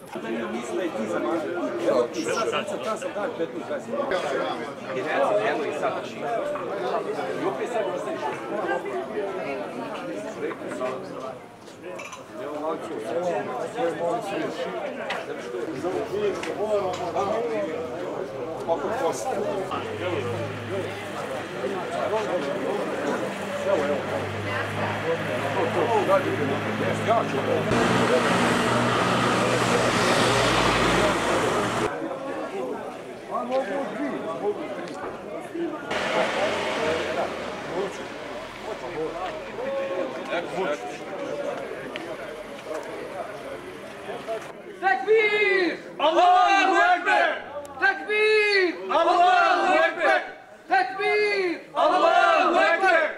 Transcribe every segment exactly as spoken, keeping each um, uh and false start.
Tekbir! Allahu Ekber! Tekbir! Allahu Ekber! Tekbir! Allahu Ekber!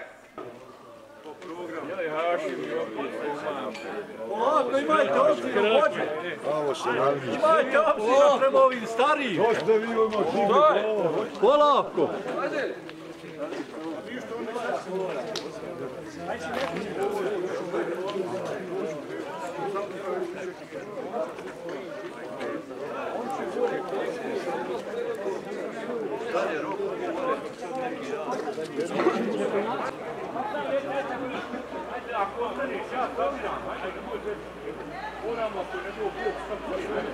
Ovako imajte opciju, hoće. Imajte opciju prema ovim starijim. Polako. Ako ostaneš, ja kaviram, ajde da bude. Moramo ako ne bilo Bog što sve.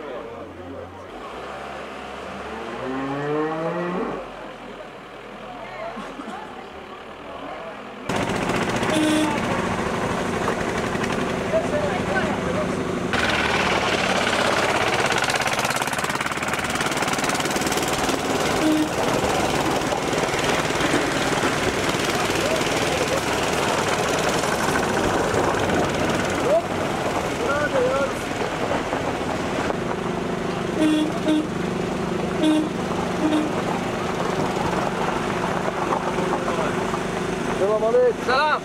Selam aleyküm. Selam!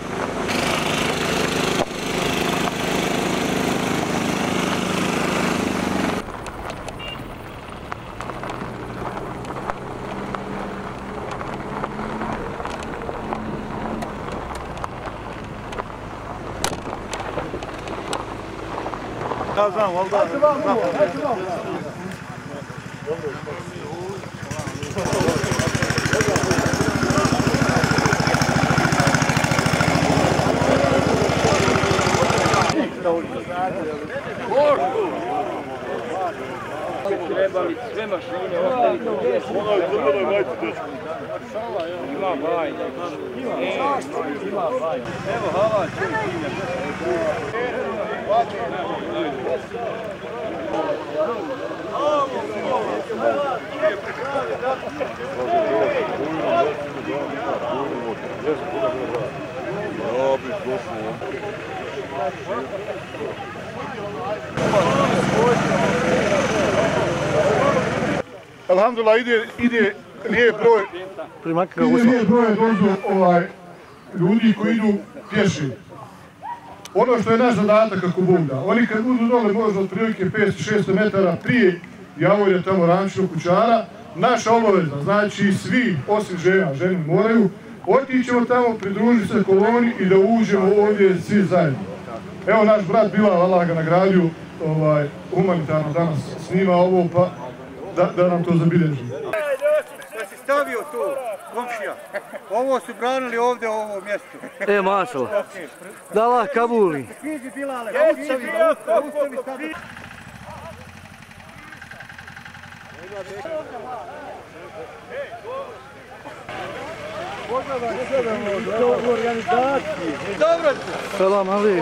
Kazan vallahi. Hadi lan bu. Hadi lan. Trebali sve mašine ostaviti u mjestu. Ima baj. Ima baj. Evo hava. Alhamdulillah, ide, ide lijep broj, ide lijep broj dođu ovaj, ljudi koji idu pješi. Ono što je naš zadatak kako Bog da, oni kad budu dole možda otprilike petsto šesto metara prije Javorja tamo rančnog kućara, naša obaveza, znači svi osim žena, žene moraju, otićemo tamo, pridružiti se koloni i da uđemo ovdje svi zajedno. Evo naš brat Bilal, Allah ga nagradio, ovaj, humanitarno danas snima ovo, pa da, da nam to zabilježi. Da si stavio tu, komšija. Ovo su branili ovdje, ovo mjesto. E, mašala. Da Allah kabuli. Stiži Bilale, ustavi, ustavi sada. Dobro se. Selam alejkum.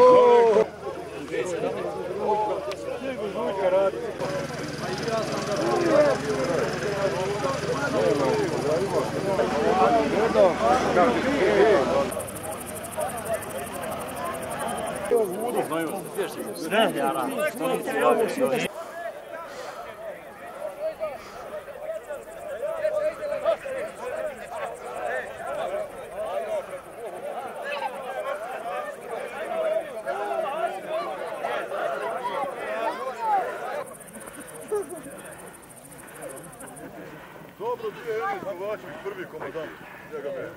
Dobro, gdje je Enis Kovačević, prvi komandant? Njega me.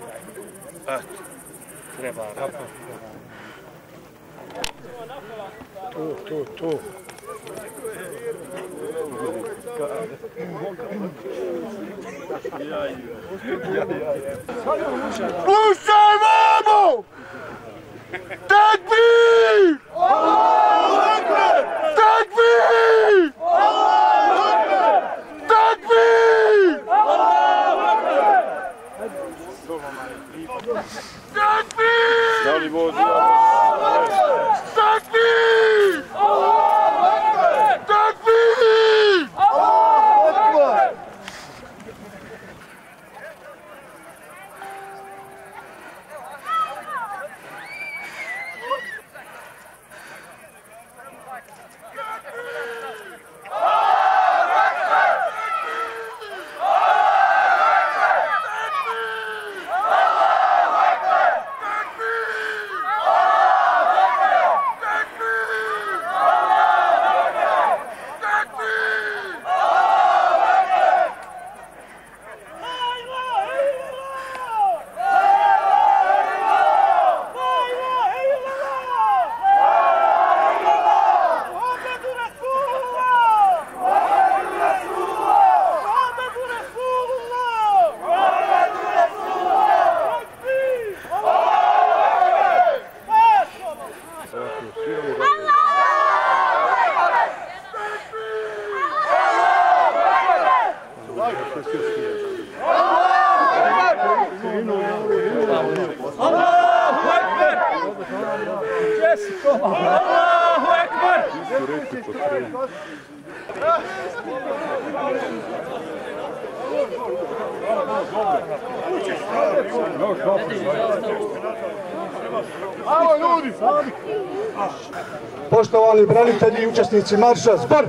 Eto, treba. To, to, to. Slušaj, mamo! Takbir! Takbir! Takbir! Takbir! Da li vozi? Takbir! Takbir! Allahu Ekber! Alo ljudi! Poštovani branitelji i učesnici marša, zbor!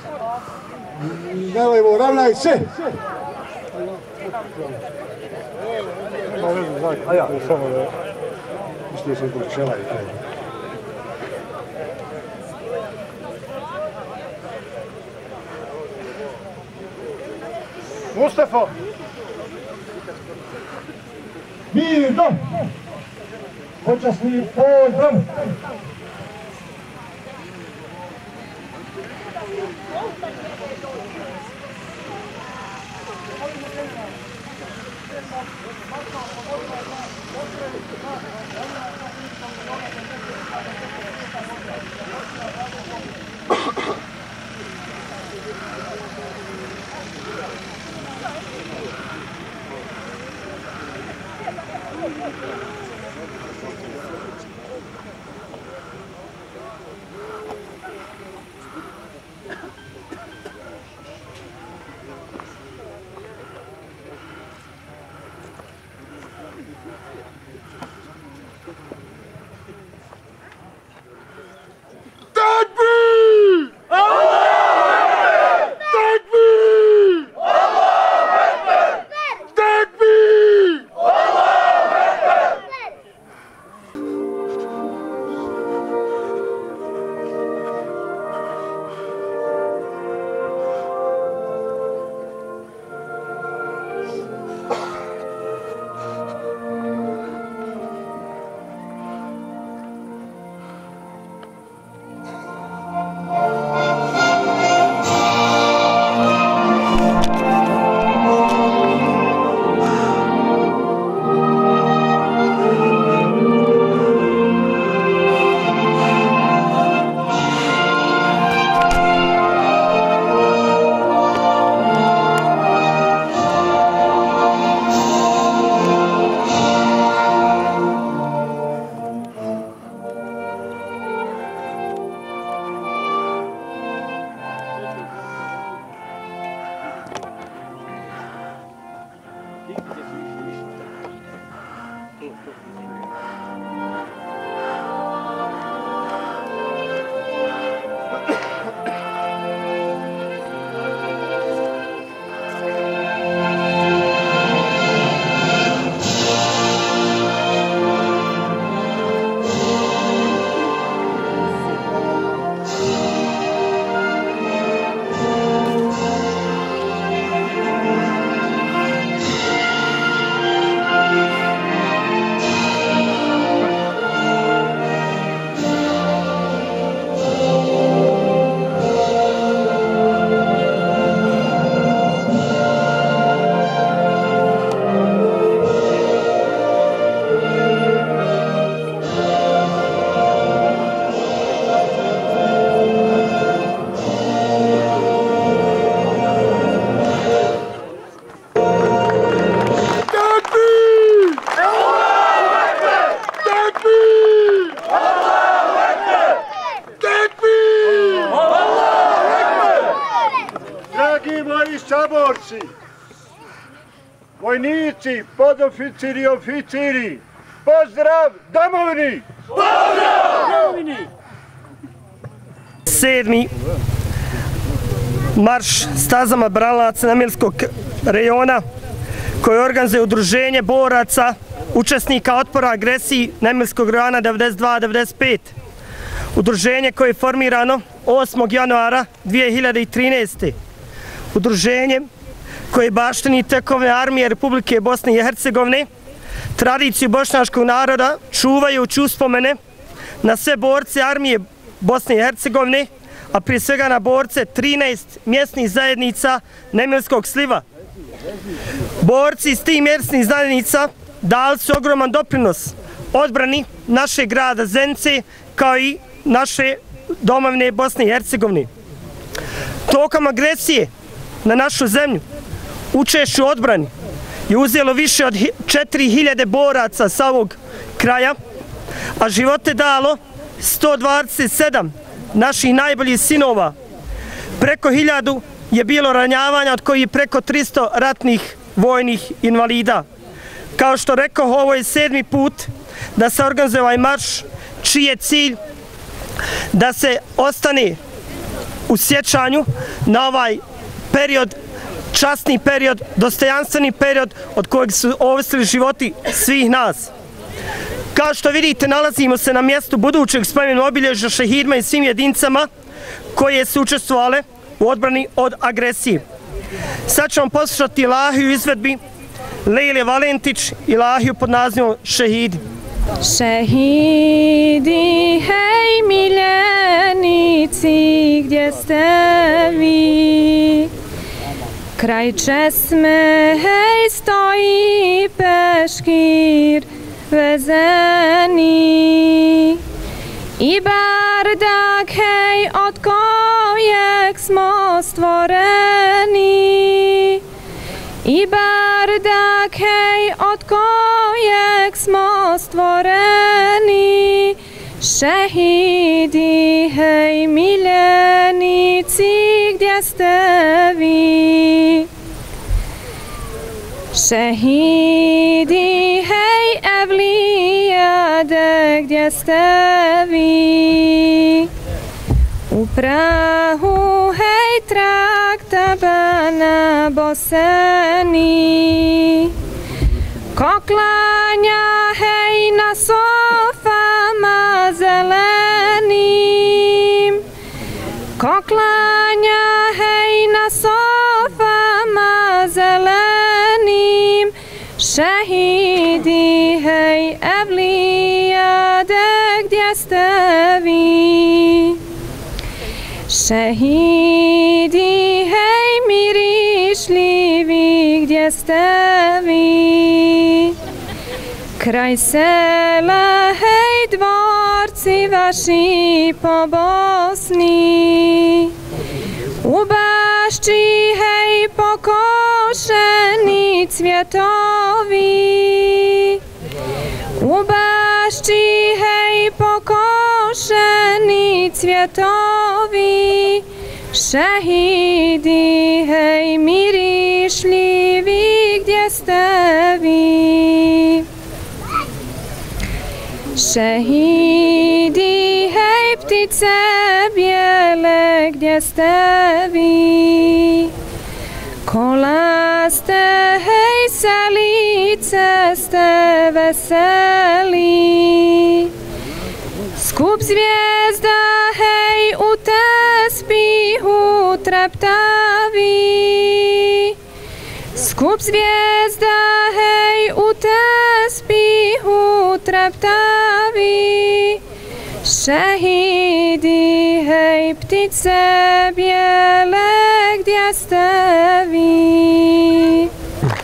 Nelevo, ravnaj se! A ja, samo da... Mislio sam kod čela i taj. Mustafa! Mirno! Počasni pozdrav! saborci, vojnici, podoficiri i oficiri, pozdrav domovini! Pozdrav! Sedmi marš stazama branilaca Nemirskog rejona koji organizuje udruženje boraca, učesnika otpora agresiji Nemirskog rejona devedeset dva devedeset pet. Udruženje koje je formirano osmog januara dvije hiljade trinaeste. Udruženje koje baštini tekovne armije Republike Bosne i Hercegovine, tradiciju bošnjačkog naroda, čuvajući uspomene na sve borce armije Bosne i Hercegovine, a prije svega na borce trinaest mjesnih zajednica Nemirskog sliva. Borci iz tih mjesnih zajednica dali su ogroman doprinos odbrani našeg grada Zenice kao i naše domovine Bosne i Hercegovine. Tokom agresije na našu zemlju učešću u odbrani je uzelo više od četiri hiljade boraca sa ovog kraja, a živote dalo sto dvadeset sedam naših najboljih sinova. Preko hiljadu je bilo ranjavanja, od kojih preko tristo ratnih vojnih invalida. Kao što rekao, ovo je sedmi put da se organizuje ovaj marš, čiji je cilj da se ostane u sjećanju na ovaj period, časni period, dostojanstveni period od kojeg su ovisili životi svih nas. Kao što vidite, nalazimo se na mjestu budućeg spomenog obilježja šehidima i svim jedinicama koje su učestvovale u odbrani od agresije. Sad ćemo poslušati ilahiju izvedbi Lejle Valentić, ilahiju pod nazivom Šehidi. Šehidi, hej miljenici, gdje ste vi? Kraj česme, hej, stoji peškir vezeni. I bardak, hej, od kojeg smo stvoreni. I bardak, hej, od kojeg smo stvoreni. Šehidi, hej, miljenici, gdje ste vi? Šehidi, hej, evlijade, gdje ste vi? U prahu, hej, trak tabana boseni. Ko klanja, hej, na sofama zelenim. Ko klanja, hej, na sofama zelenim. Šehidi, hej, evlijade, gdje ste vi? Šehidi, hej, mirišljivi, gdje ste vi? Kraj sela, hej, dvorci vaši po Bosni. U bašči, hej, pokošeni cvjetovi. U bašči, hej, pokošeni cvjetovi. Šehidi, hej, mirišljivi, gdje ste vi? Šehidi, hej, ptice bijele, gdje ste vi? Kola ste, hej, selice ste veseli. Skup zvijezda, hej, u tespihu treptavi. Skup zvijezda, hej, u tespihu treptavi. Šehidi, hej, ptice bijele, gdje ste vi?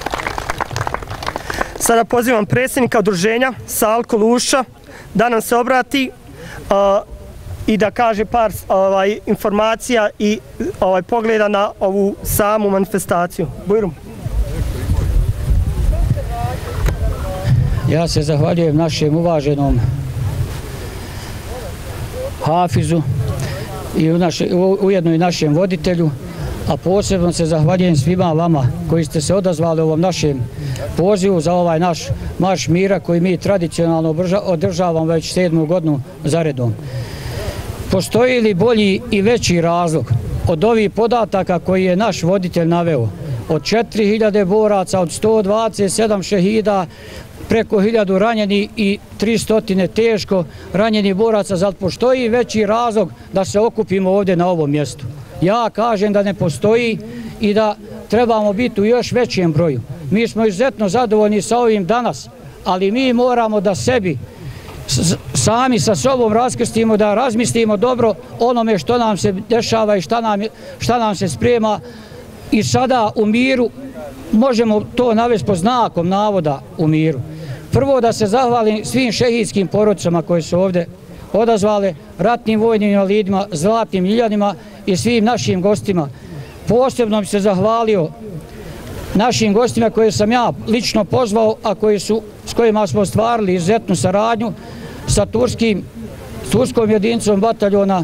Sada pozivam predsjednika udruženja Salko Luša da nam se obrati uh, i da kaže par ovaj, informacija i ovaj, pogleda na ovu samu manifestaciju. Bujrum. Ja se zahvaljujem našem uvaženom Hafizu i u naše, u, ujedno i našem voditelju, a posebno se zahvaljujem svima vama koji ste se odazvali ovom našem pozivu za ovaj naš marš mira koji mi tradicionalno održavamo već sedmu godinu zaredom. Postoji li bolji i veći razlog od ovih podataka koji je naš voditelj naveo? Od četiri hiljade boraca, od sto dvadeset sedam šehida, preko hiljadu ranjeni i tristo teško ranjeni boraca, zar postoji veći razlog da se okupimo ovdje na ovom mjestu? Ja kažem da ne postoji i da trebamo biti u još većem broju. Mi smo izuzetno zadovoljni sa ovim danas, ali mi moramo da sebi sami sa sobom raskrstimo, da razmislimo dobro onome što nam se dešava i šta nam, šta nam se sprema i sada u miru, možemo to navesti po znakom navoda u miru. Prvo da se zahvalim svim šehidskim porodicama koji su ovdje odazvale, ratnim vojnim invalidima, zlatnim ljiljanima i svim našim gostima. Posebno bi se zahvalio našim gostima koje sam ja lično pozvao, a koji su, s kojima smo ostvarili izuzetnu saradnju sa turskim, turskom jedinicom bataljona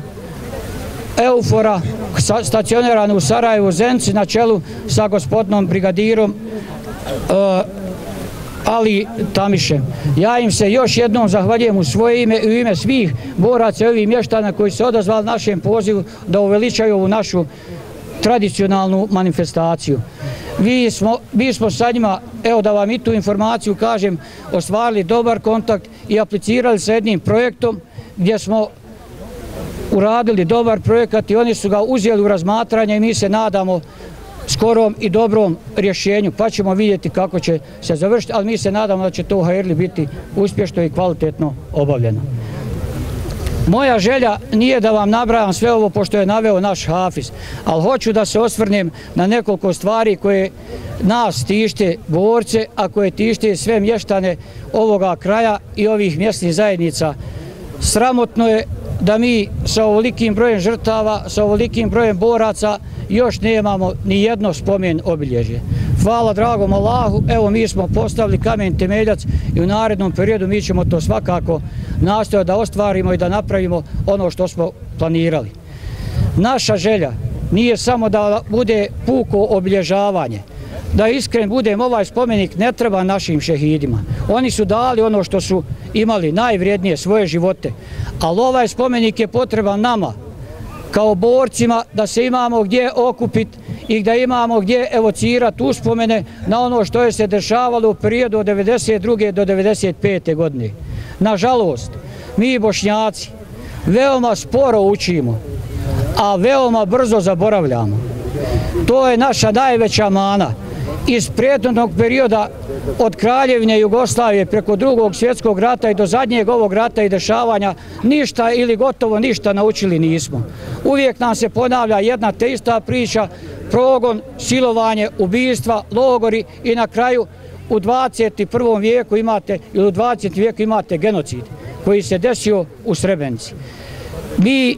Eufora, stacionirano u Sarajevu, Zenci, na čelu sa gospodinom brigadirom uh, Ali Tamišem. Ja im se još jednom zahvaljujem u svoje ime i u ime svih boraca i ovih mještana koji se odazvali našem pozivu da uveličaju ovu našu tradicionalnu manifestaciju. Mi smo, mi smo sa njima, evo da vam i tu informaciju kažem, ostvarili dobar kontakt i aplicirali sa jednim projektom gdje smo uradili dobar projekat i oni su ga uzeli u razmatranje i mi se nadamo skorom i dobrom rješenju, pa ćemo vidjeti kako će se završiti, ali mi se nadamo da će to u Hajrli biti uspješno i kvalitetno obavljeno. Moja želja nije da vam nabrajam sve ovo pošto je naveo naš Hafiz, ali hoću da se osvrnem na nekoliko stvari koje nas tište borce, a koje tište sve mještane ovoga kraja i ovih mjesnih zajednica. Sramotno je da mi sa ovolikim brojem žrtava, sa ovolikim brojem boraca još nemamo ni jedno spomen obilježje. Hvala dragom Allahu, evo mi smo postavili kamen temeljac i u narednom periodu mi ćemo to svakako nastojati da ostvarimo i da napravimo ono što smo planirali. Naša želja nije samo da bude puko obilježavanje, da iskren budem, ovaj spomenik ne treba našim šehidima. Oni su dali ono što su imali najvrijednije, svoje živote, ali ovaj spomenik je potreban nama kao borcima da se imamo gdje okupiti i da imamo gdje evocirati uspomene na ono što je se dešavalo u periodu od devedeset druge do devedeset pete godine. Nažalost, mi Bošnjaci veoma sporo učimo, a veoma brzo zaboravljamo. To je naša najveća mana. Iz prethodnog perioda od Kraljevine Jugoslavije preko drugog svjetskog rata i do zadnjeg ovog rata i dešavanja ništa ili gotovo ništa naučili nismo. Uvijek nam se ponavlja jedna te ista priča, progon, silovanje, ubijstva, logori i na kraju u dvadeset prvom vijeku imate ili u dvadesetom vijeku imate genocid koji se desio u Srebrenici. Mi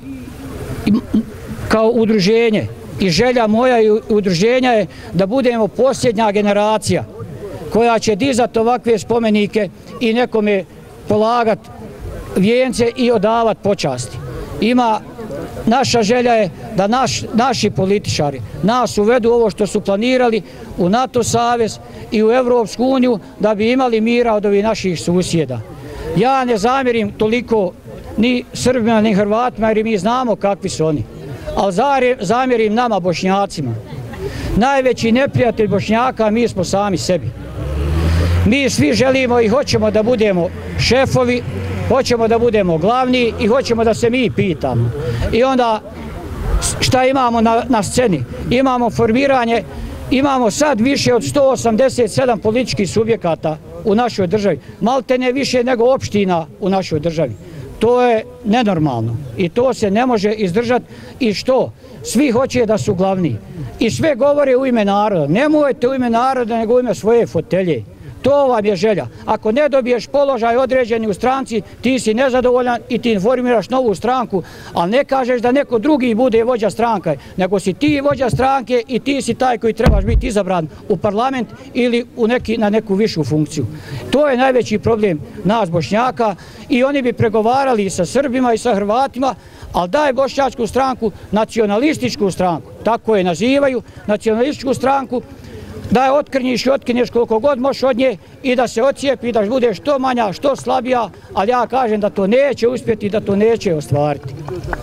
kao udruženje i želja moja i udruženja je da budemo posljednja generacija koja će dizati ovakve spomenike i nekome polagati vijence i odavati počasti. Ima, naša želja je da naš, naši političari nas uvedu ovo što su planirali u NATO savez i u Evropsku uniju da bi imali mira od ovih naših susjeda. Ja ne zamjerim toliko ni Srbima ni Hrvatima jer mi znamo kakvi su oni. Ali zamjerim nama Bošnjacima. Najveći neprijatelj Bošnjaka mi smo sami sebi. Mi svi želimo i hoćemo da budemo šefovi, hoćemo da budemo glavni i hoćemo da se mi pitamo. I onda šta imamo na, na sceni? Imamo formiranje, imamo sad više od sto osamdeset sedam političkih subjekata u našoj državi. Malte ne više nego opština u našoj državi. To je nenormalno i to se ne može izdržati i što? Svi hoće da su glavni i sve govore u ime naroda. Nemojte u ime naroda nego u ime svoje fotelje. To vam je želja. Ako ne dobiješ položaj određeni u stranci, ti si nezadovoljan i ti formiraš novu stranku, ali ne kažeš da neko drugi bude vođa stranke, nego si ti vođa stranke i ti si taj koji trebaš biti izabran u parlament ili u neki, na neku višu funkciju. To je najveći problem nas Bošnjaka i oni bi pregovarali sa Srbima i sa Hrvatima, ali daj bošnjačku stranku, nacionalističku stranku. tako je nazivaju, nacionalističku stranku, da je otkrnjiš i otkrnješ koliko god možeš od nje i da se ocijepi, da bude što manja, što slabija, ali ja kažem da to neće uspjeti, da to neće ostvariti.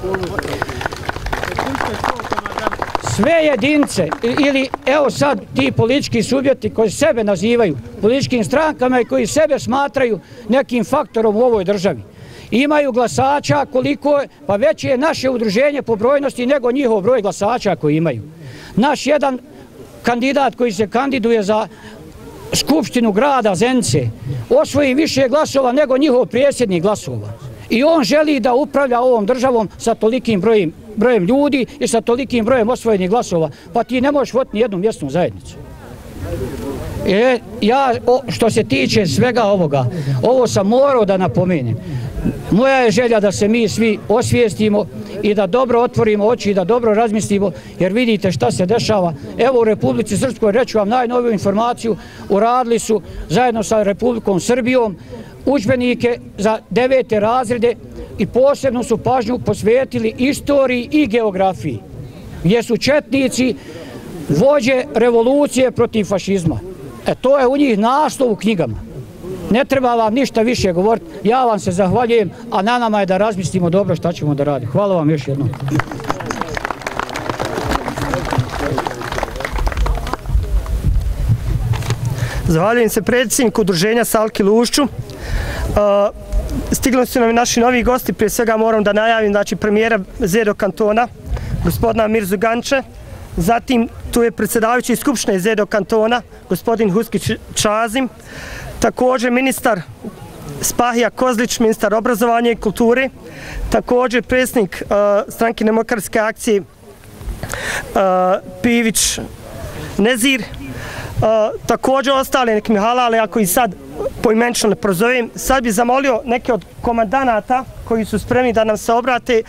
Sve jedince ili evo sad ti politički subjekti koji sebe nazivaju političkim strankama i koji sebe smatraju nekim faktorom u ovoj državi, imaju glasača koliko je, pa veće je naše udruženje po brojnosti nego njihov broj glasača koji imaju. Naš jedan kandidat koji se kandiduje za Skupštinu grada Zenice osvoji više glasova nego njihov predsjednik glasova. I on želi da upravlja ovom državom sa tolikim brojem, brojem ljudi i sa tolikim brojem osvojenih glasova. Pa ti ne možeš voditi ni jednu mjesnu zajednicu. E, ja, o, što se tiče svega ovoga, ovo sam morao da napomenem. Moja je želja da se mi svi osvijestimo i da dobro otvorimo oči i da dobro razmislimo, jer vidite šta se dešava. Evo u Republici Srpskoj, reću vam najnoviju informaciju, uradili su zajedno sa Republikom Srbijom udžbenike za devete razrede i posebno su pažnju posvetili istoriji i geografiji, gdje su četnici vođe revolucije protiv fašizma. E to je u njih naslov u knjigama. Ne treba vam ništa više govoriti, ja vam se zahvaljujem, a na nama je da razmislimo dobro šta ćemo da radimo. Hvala vam još jednom. Zahvaljujem se predsjedniku udruženja Salki Lušću. Stigli su nam naši novi gosti, prije svega moram da najavim, znači premijera Zedo kantona, gospodina Mirzu Ganče, zatim tu je predsjedavajući Skupštine Zedo kantona, gospodin Huskić Čazim, također ministar Spahija Kozlić, ministar obrazovanja i kulture, također predsjednik uh, stranke demokratske akcije uh, Pivić Nezir, uh, također ostali neki mi halale, ako i sad poimenično ne prozovem. Sad bih zamolio neke od komandanata koji su spremni da nam se obrate.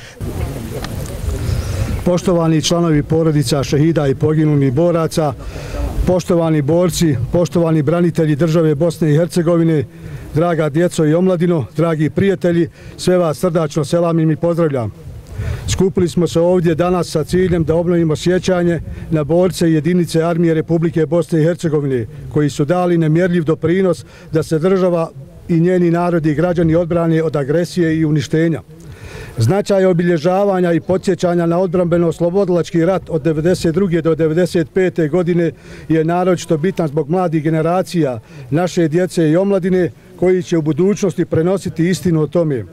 Poštovani članovi porodica šehida i poginulih boraca, poštovani borci, poštovani branitelji države Bosne i Hercegovine, draga djeco i omladino, dragi prijatelji, sve vas srdačno selamim i pozdravljam. Skupili smo se ovdje danas sa ciljem da obnovimo sjećanje na borce i jedinice Armije Republike Bosne i Hercegovine, koji su dali nemjerljiv doprinos da se država i njeni narodi i građani odbrane od agresije i uništenja. Značaj obilježavanja i podsjećanja na odbrambeno-oslobodilački rat od devedeset druge do devedeset pete godine je naročito bitan zbog mladih generacija, naše djece i omladine, koji će u budućnosti prenositi istinu o tome.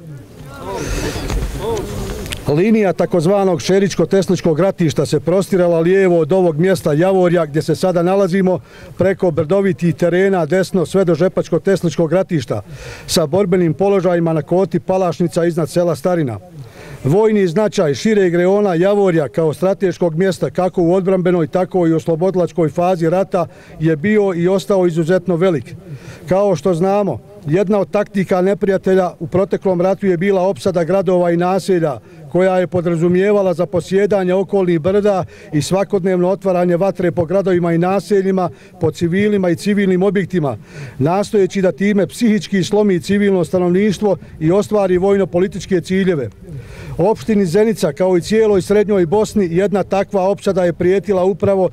Linija takozvanog Šeričko-Tesličkog ratišta se prostirala lijevo od ovog mjesta Javorja gdje se sada nalazimo preko brdovitih terena desno sve do Žepačko-Tesličkog ratišta sa borbenim položajima na koti Palašnica iznad sela Starina. Vojni značaj šireg reona Javorja kao strateškog mjesta kako u odbrambenoj tako i u oslobodilačkoj fazi rata je bio i ostao izuzetno velik. Kao što znamo, jedna od taktika neprijatelja u proteklom ratu je bila opsada gradova i naselja, koja je podrazumijevala za posjedanje okolnih brda i svakodnevno otvaranje vatre po gradovima i naseljima, po civilima i civilnim objektima, nastojeći da time psihički slomi civilno stanovništvo i ostvari vojno-političke ciljeve. Opštini Zenica, kao i cijeloj srednjoj Bosni, jedna takva opsada je prijetila upravo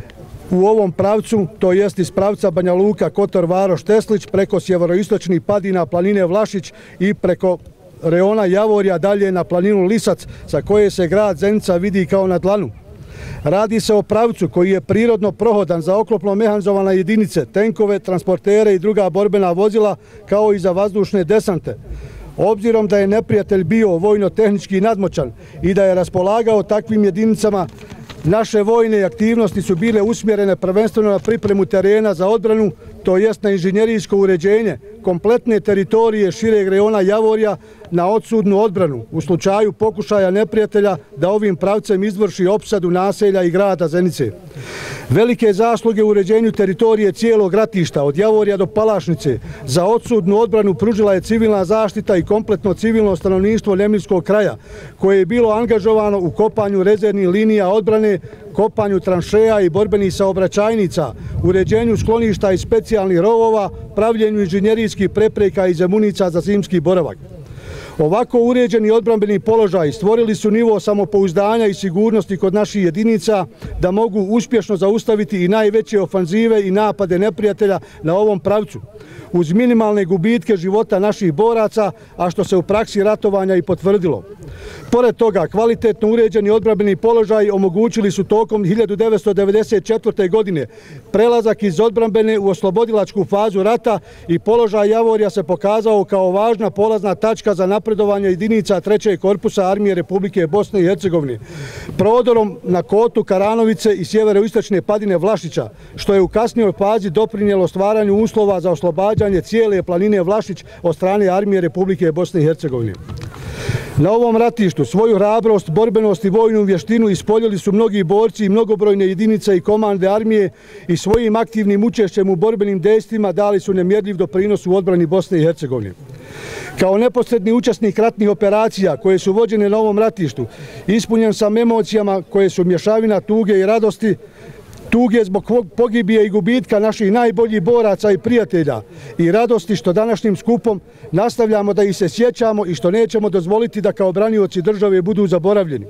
u ovom pravcu, to jest iz pravca Banja Luka, Kotor, Varoš, Teslić, preko sjeveroistočnih padina planine Vlašić i preko reona Javorja dalje na planinu Lisac, sa koje se grad Zenica vidi kao na dlanu. Radi se o pravcu koji je prirodno prohodan za oklopno mehanizovane jedinice, tenkove, transportere i druga borbena vozila, kao i za vazdušne desante. Obzirom da je neprijatelj bio vojno-tehnički nadmoćan i da je raspolagao takvim jedinicama, naše vojne aktivnosti su bile usmjerene prvenstveno na pripremu terena za odbranu, to jest na inženjerijsko uređenje kompletne teritorije šireg reona Javorja na odsudnu odbranu u slučaju pokušaja neprijatelja da ovim pravcem izvrši opsadu naselja i grada Zenice. Velike zasluge u uređenju teritorije cijelog ratišta od Javorja do Palašnice za odsudnu odbranu pružila je civilna zaštita i kompletno civilno stanovništvo Ljeminskog kraja, koje je bilo angažovano u kopanju rezervnih linija odbrane, kopanju tranšeja i borbenih saobraćajnica, uređenju skloništa i specijalnih rovova, pravljenju inženjerijskih prepreka i zemunica za zimski boravak. Ovako uređeni odbrambeni položaj stvorili su nivo samopouzdanja i sigurnosti kod naših jedinica da mogu uspješno zaustaviti i najveće ofanzive i napade neprijatelja na ovom pravcu, uz minimalne gubitke života naših boraca, a što se u praksi ratovanja i potvrdilo. Pored toga, kvalitetno uređeni odbrambeni položaj omogućili su tokom hiljadu devetsto devedeset četvrte. godine prelazak iz odbrambene u oslobodilačku fazu rata i položaj Javorja se pokazao kao važna polazna tačka za napredovanje jedinica trećeg korpusa Armije Republike Bosne i Hercegovine, prodorom na kotu Karanovice i sjeveroistočne padine Vlašića, što je u kasnijoj fazi doprinijelo stvaranju uslova za oslobađanje cijele planine Vlašić od strane Armije Republike Bosne i Hercegovine. Na ovom ratištu svoju hrabrost, borbenost i vojnu vještinu ispoljili su mnogi borci i mnogobrojne jedinice i komande armije i svojim aktivnim učešćem u borbenim dejstvima dali su nemjerljiv doprinos u odbrani Bosne i Hercegovine. Kao neposredni učesnik ratnih operacija koje su vođene na ovom ratištu, ispunjen sam emocijama koje su mješavina tuge i radosti, tuge zbog pogibije i gubitka naših najboljih boraca i prijatelja i radosti što današnjim skupom nastavljamo da ih se sjećamo i što nećemo dozvoliti da kao branioci države budu zaboravljeni.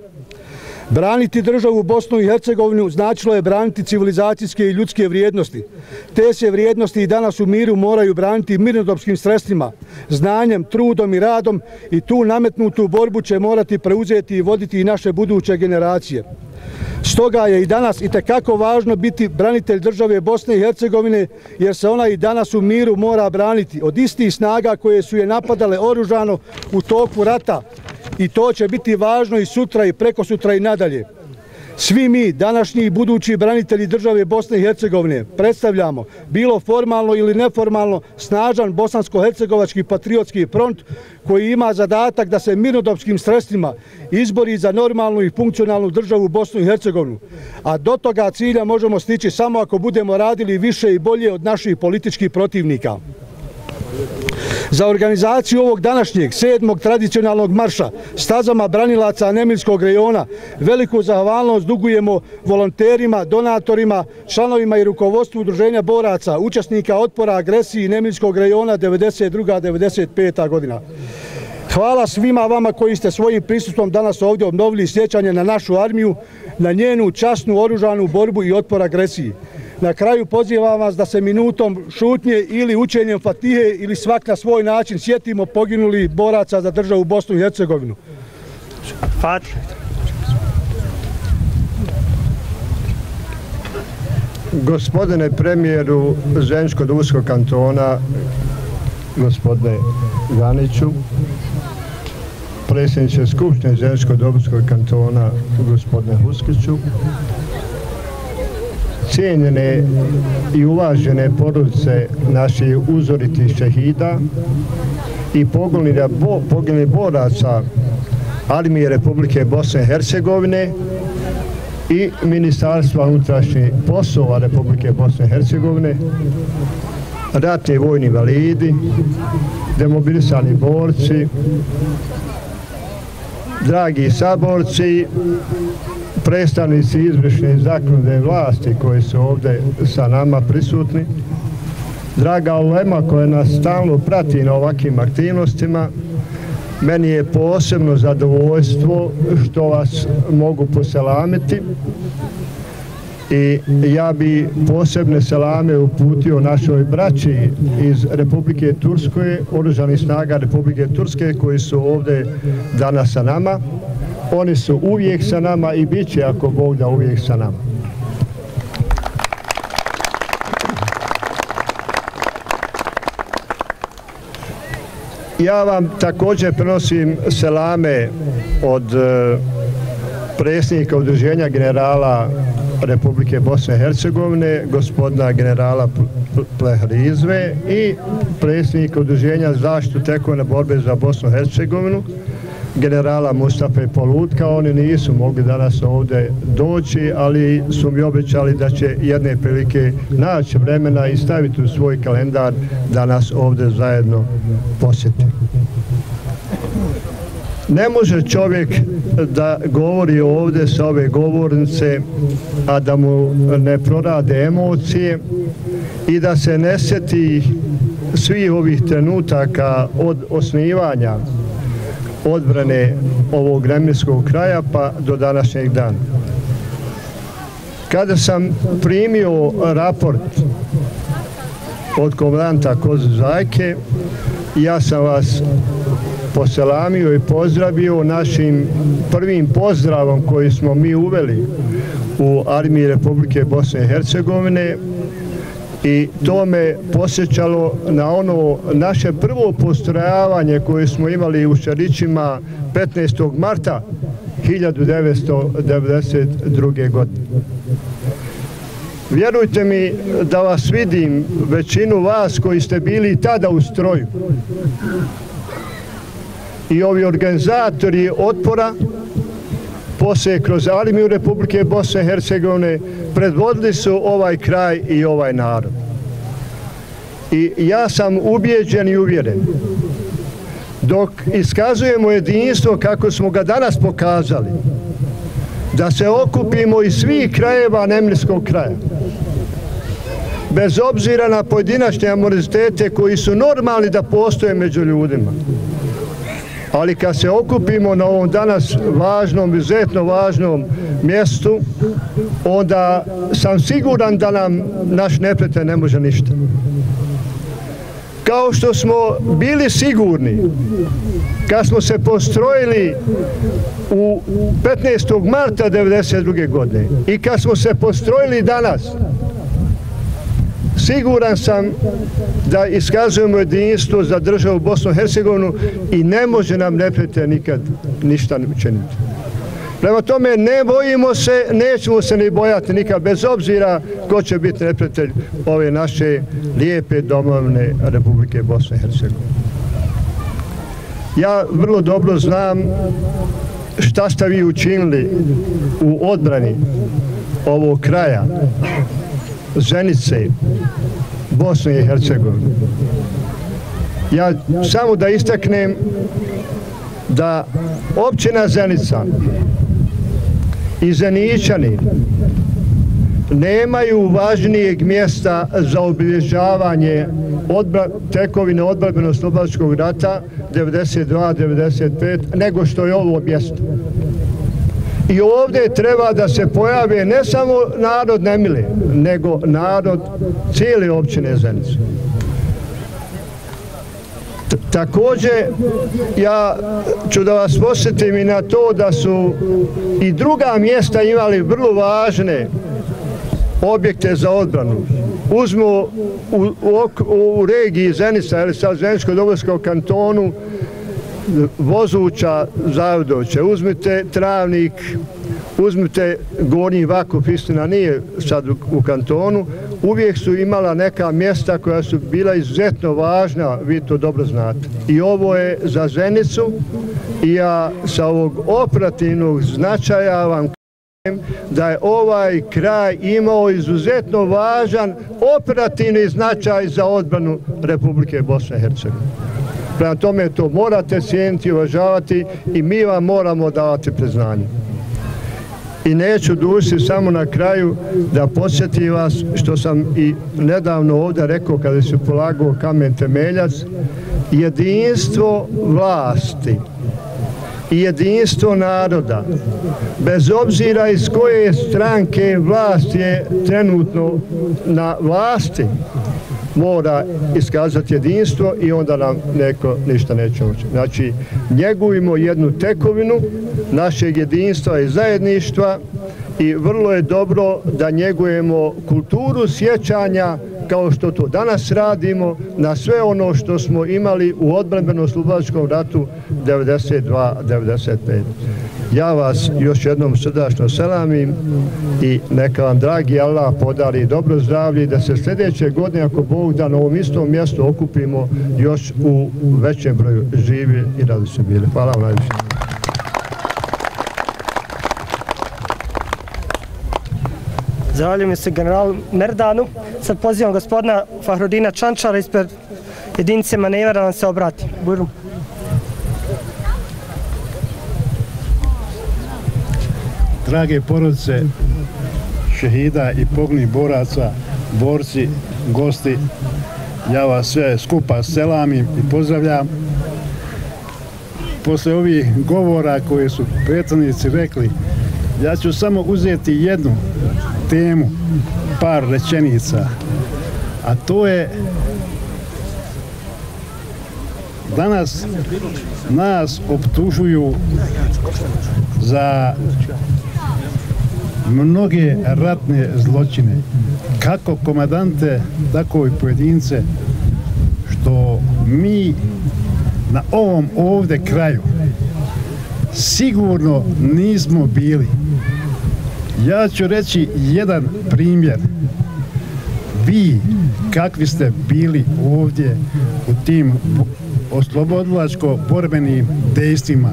Braniti državu Bosnu i Hercegovinu značilo je braniti civilizacijske i ljudske vrijednosti. Te se vrijednosti i danas u miru moraju braniti mirnodopskim sredstvima, znanjem, trudom i radom i tu nametnutu borbu će morati preuzeti i voditi i naše buduće generacije. Stoga je i danas itekako važno biti branitelj države Bosne i Hercegovine jer se ona i danas u miru mora braniti od istih snaga koje su je napadale oružano u toku rata i to će biti važno i sutra i preko sutra i nadalje. Svi mi, današnji i budući branitelji države Bosne i Hercegovine, predstavljamo, bilo formalno ili neformalno, snažan bosansko-hercegovački patriotski front koji ima zadatak da se mirnodopskim sredstvima izbori za normalnu i funkcionalnu državu Bosnu i Hercegovinu. A do toga cilja možemo stići samo ako budemo radili više i bolje od naših političkih protivnika. Za organizaciju ovog današnjeg sedmog tradicionalnog marša stazama branilaca Nemilskog rejona veliku zahvalnost dugujemo volonterima, donatorima, članovima i rukovodstvu Udruženja boraca, učesnika otpora agresiji Nemilskog rejona devedeset druga do devedeset peta. godina. Hvala svima vama koji ste svojim prisustvom danas ovdje obnovili sjećanje na našu armiju, na njenu časnu oružanu borbu i otpor agresiji. Na kraju pozivam vas da se minutom šutnje ili učenjem Fatihe ili svak na svoj način sjetimo poginulih boraca za državu Bosnu i Hercegovinu. Fatiha. Gospodine premijeru Zeničko-Dobojskog kantona, gospodine Ganiću, predsjedniče Skupštine Zeničko-Dobojskog kantona, gospodine Huskiću, cijenjene i uvažene porodice naših uzoritih šehida i poginulih boraca Armije Republike Bosne i Hercegovine i Ministarstva unutrašnjih poslova Republike Bosne i Hercegovine, ratni vojni invalidi, demobilisani borci, dragi saborci, predstavnici izvršne i zakonodavne vlasti koji su ovdje sa nama prisutni, draga ulema koja nas stalno prati na ovakvim aktivnostima, meni je posebno zadovoljstvo što vas mogu poselamiti i ja bi posebne selame uputio našoj braći iz Republike Turske, oružanih snaga Republike Turske koji su ovdje danas sa nama. Oni su uvijek sa nama i bit će, ako Bog da, uvijek sa nama. Ja vam također prenosim selame od predsjednika Udruženja generala Republike Bosne i Hercegovine, gospodina generala Plehrizve i predsjednika Udruženja zaštitu tekovine borbe za Bosnu i Hercegovinu, generala Mustafe Polutka. Oni nisu mogli danas ovdje doći, ali su mi obećali da će jedne prilike naći vremena i staviti u svoj kalendar da nas ovdje zajedno posjeti. Ne može čovjek da govori ovdje sa ove govornice, a da mu ne prorade emocije i da se ne sjeti svih ovih trenutaka od osnivanja odbrane ovog Nemirskog kraja pa do današnjeg dana. Kada sam primio raport od komandanta Kozuzajke, ja sam vas poselamio i pozdravio našim prvim pozdravom koji smo mi uveli u armiji Republike Bosne i Hercegovine, i to me posjećalo na ono naše prvo postrojavanje koje smo imali u Šarićima petnaestog marta hiljadu devetsto devedeset druge. godine. Vjerujte mi da vas vidim, većinu vas koji ste bili tada u stroju, i ovi organizatori otpora, poslije kroz armiju Republike Bosne i Hercegovine, predvodili su ovaj kraj i ovaj narod. I ja sam ubijeđen i uvjeren, dok iskazujemo jedinstvo kako smo ga danas pokazali, da se okupimo iz svih krajeva Nemirskog kraja, bez obzira na pojedinačne animozitete koji su normalni da postoje među ljudima. Ali kad se okupimo na ovom danas važnom, izuzetno važnom mjestu, onda sam siguran da nam naš neprijatelj ne može ništa. Kao što smo bili sigurni kad smo se postrojili u petnaestog marta devedeset druge. godine i kad smo se postrojili danas, siguran sam da iskazujemo jedinstvo za državu Bosnu i Hercegovinu i ne može nam neprijatelj nikad ništa učiniti. Prema tome, ne bojimo se, nećemo se ni bojati nikad, bez obzira ko će biti neprijatelj ove naše lijepe domovine Republike Bosne i Hercegovine. Ja vrlo dobro znam šta ste vi učinili u odbrani ovog kraja, Zenice, Bosne i Hercegovine. Ja samo da istaknem da općina Zenica i Zeničani nemaju važnijeg mjesta za obilježavanje tekovine odbrambeno-oslobodilačkog rata devedeset dva devedeset pet nego što je ovo mjesto. I ovdje treba da se pojave ne samo narod Nemile, nego narod cijele općine Zenice. Također, ja ću da vas posjetim i na to da su i druga mjesta imali vrlo važne objekte za odbranu. Uzmu u, u, u regiji Zenica, ili sad Zeničko-Dobojskom kantonu, Vozuća, Zavidovića, uzmite Travnik, uzmite Gornji Vakup, istina nije sad u, u kantonu, uvijek su imala neka mjesta koja su bila izuzetno važna, vi to dobro znate. I ovo je za Zenicu i ja sa ovog operativnog značaja vam kažem da je ovaj kraj imao izuzetno važan operativni značaj za odbranu Republike Bosne i Hercegovine. Prema tome to morate cijeniti i uvažavati i mi vam moramo davati priznanje. I neću dužiti samo na kraju da podsjetim vas što sam i nedavno ovdje rekao kada se polagao kamen temeljac, jedinstvo vlasti i jedinstvo naroda, bez obzira iz koje stranke vlast je trenutno na vlasti, mora iskazati jedinstvo i onda nam neko ništa neće moći. Znači, njegujemo jednu tekovinu našeg jedinstva i zajedništva i vrlo je dobro da njegujemo kulturu sjećanja kao što to danas radimo na sve ono što smo imali u odbrambeno-oslobodilačkom ratu devedeset dva devedeset pet. Ja vas još jednom srdačno selamim i neka vam dragi Allah podari dobro zdravlje i da se sljedeće godine, ako Bog da, na ovom istom mjestu okupimo još u većem broju živi i radi se bili. Hvala vam najviše. Zahvaljujem se generalu Merdanu. Sad pozivam gospodina Fahrudina Čančara ispred jedinice manevra da nam se obrati. Bujrum. Drage porodice šehida i poginulih boraca, borci, gosti, ja vas sve skupa selamim i pozdravljam. posle ovih govora koje su prethodnici rekli, ja ću samo uzeti jednu temu, par rečenica, a to je danas nas optužuju za mnoge ratne zločine, kako komandante, tako i pojedince, što mi na ovom ovde kraju sigurno nismo bili. Ja ću reći jedan primjer. Vi, kakvi ste bili ovdje u tim oslobodilačko-borbenim dejstvima.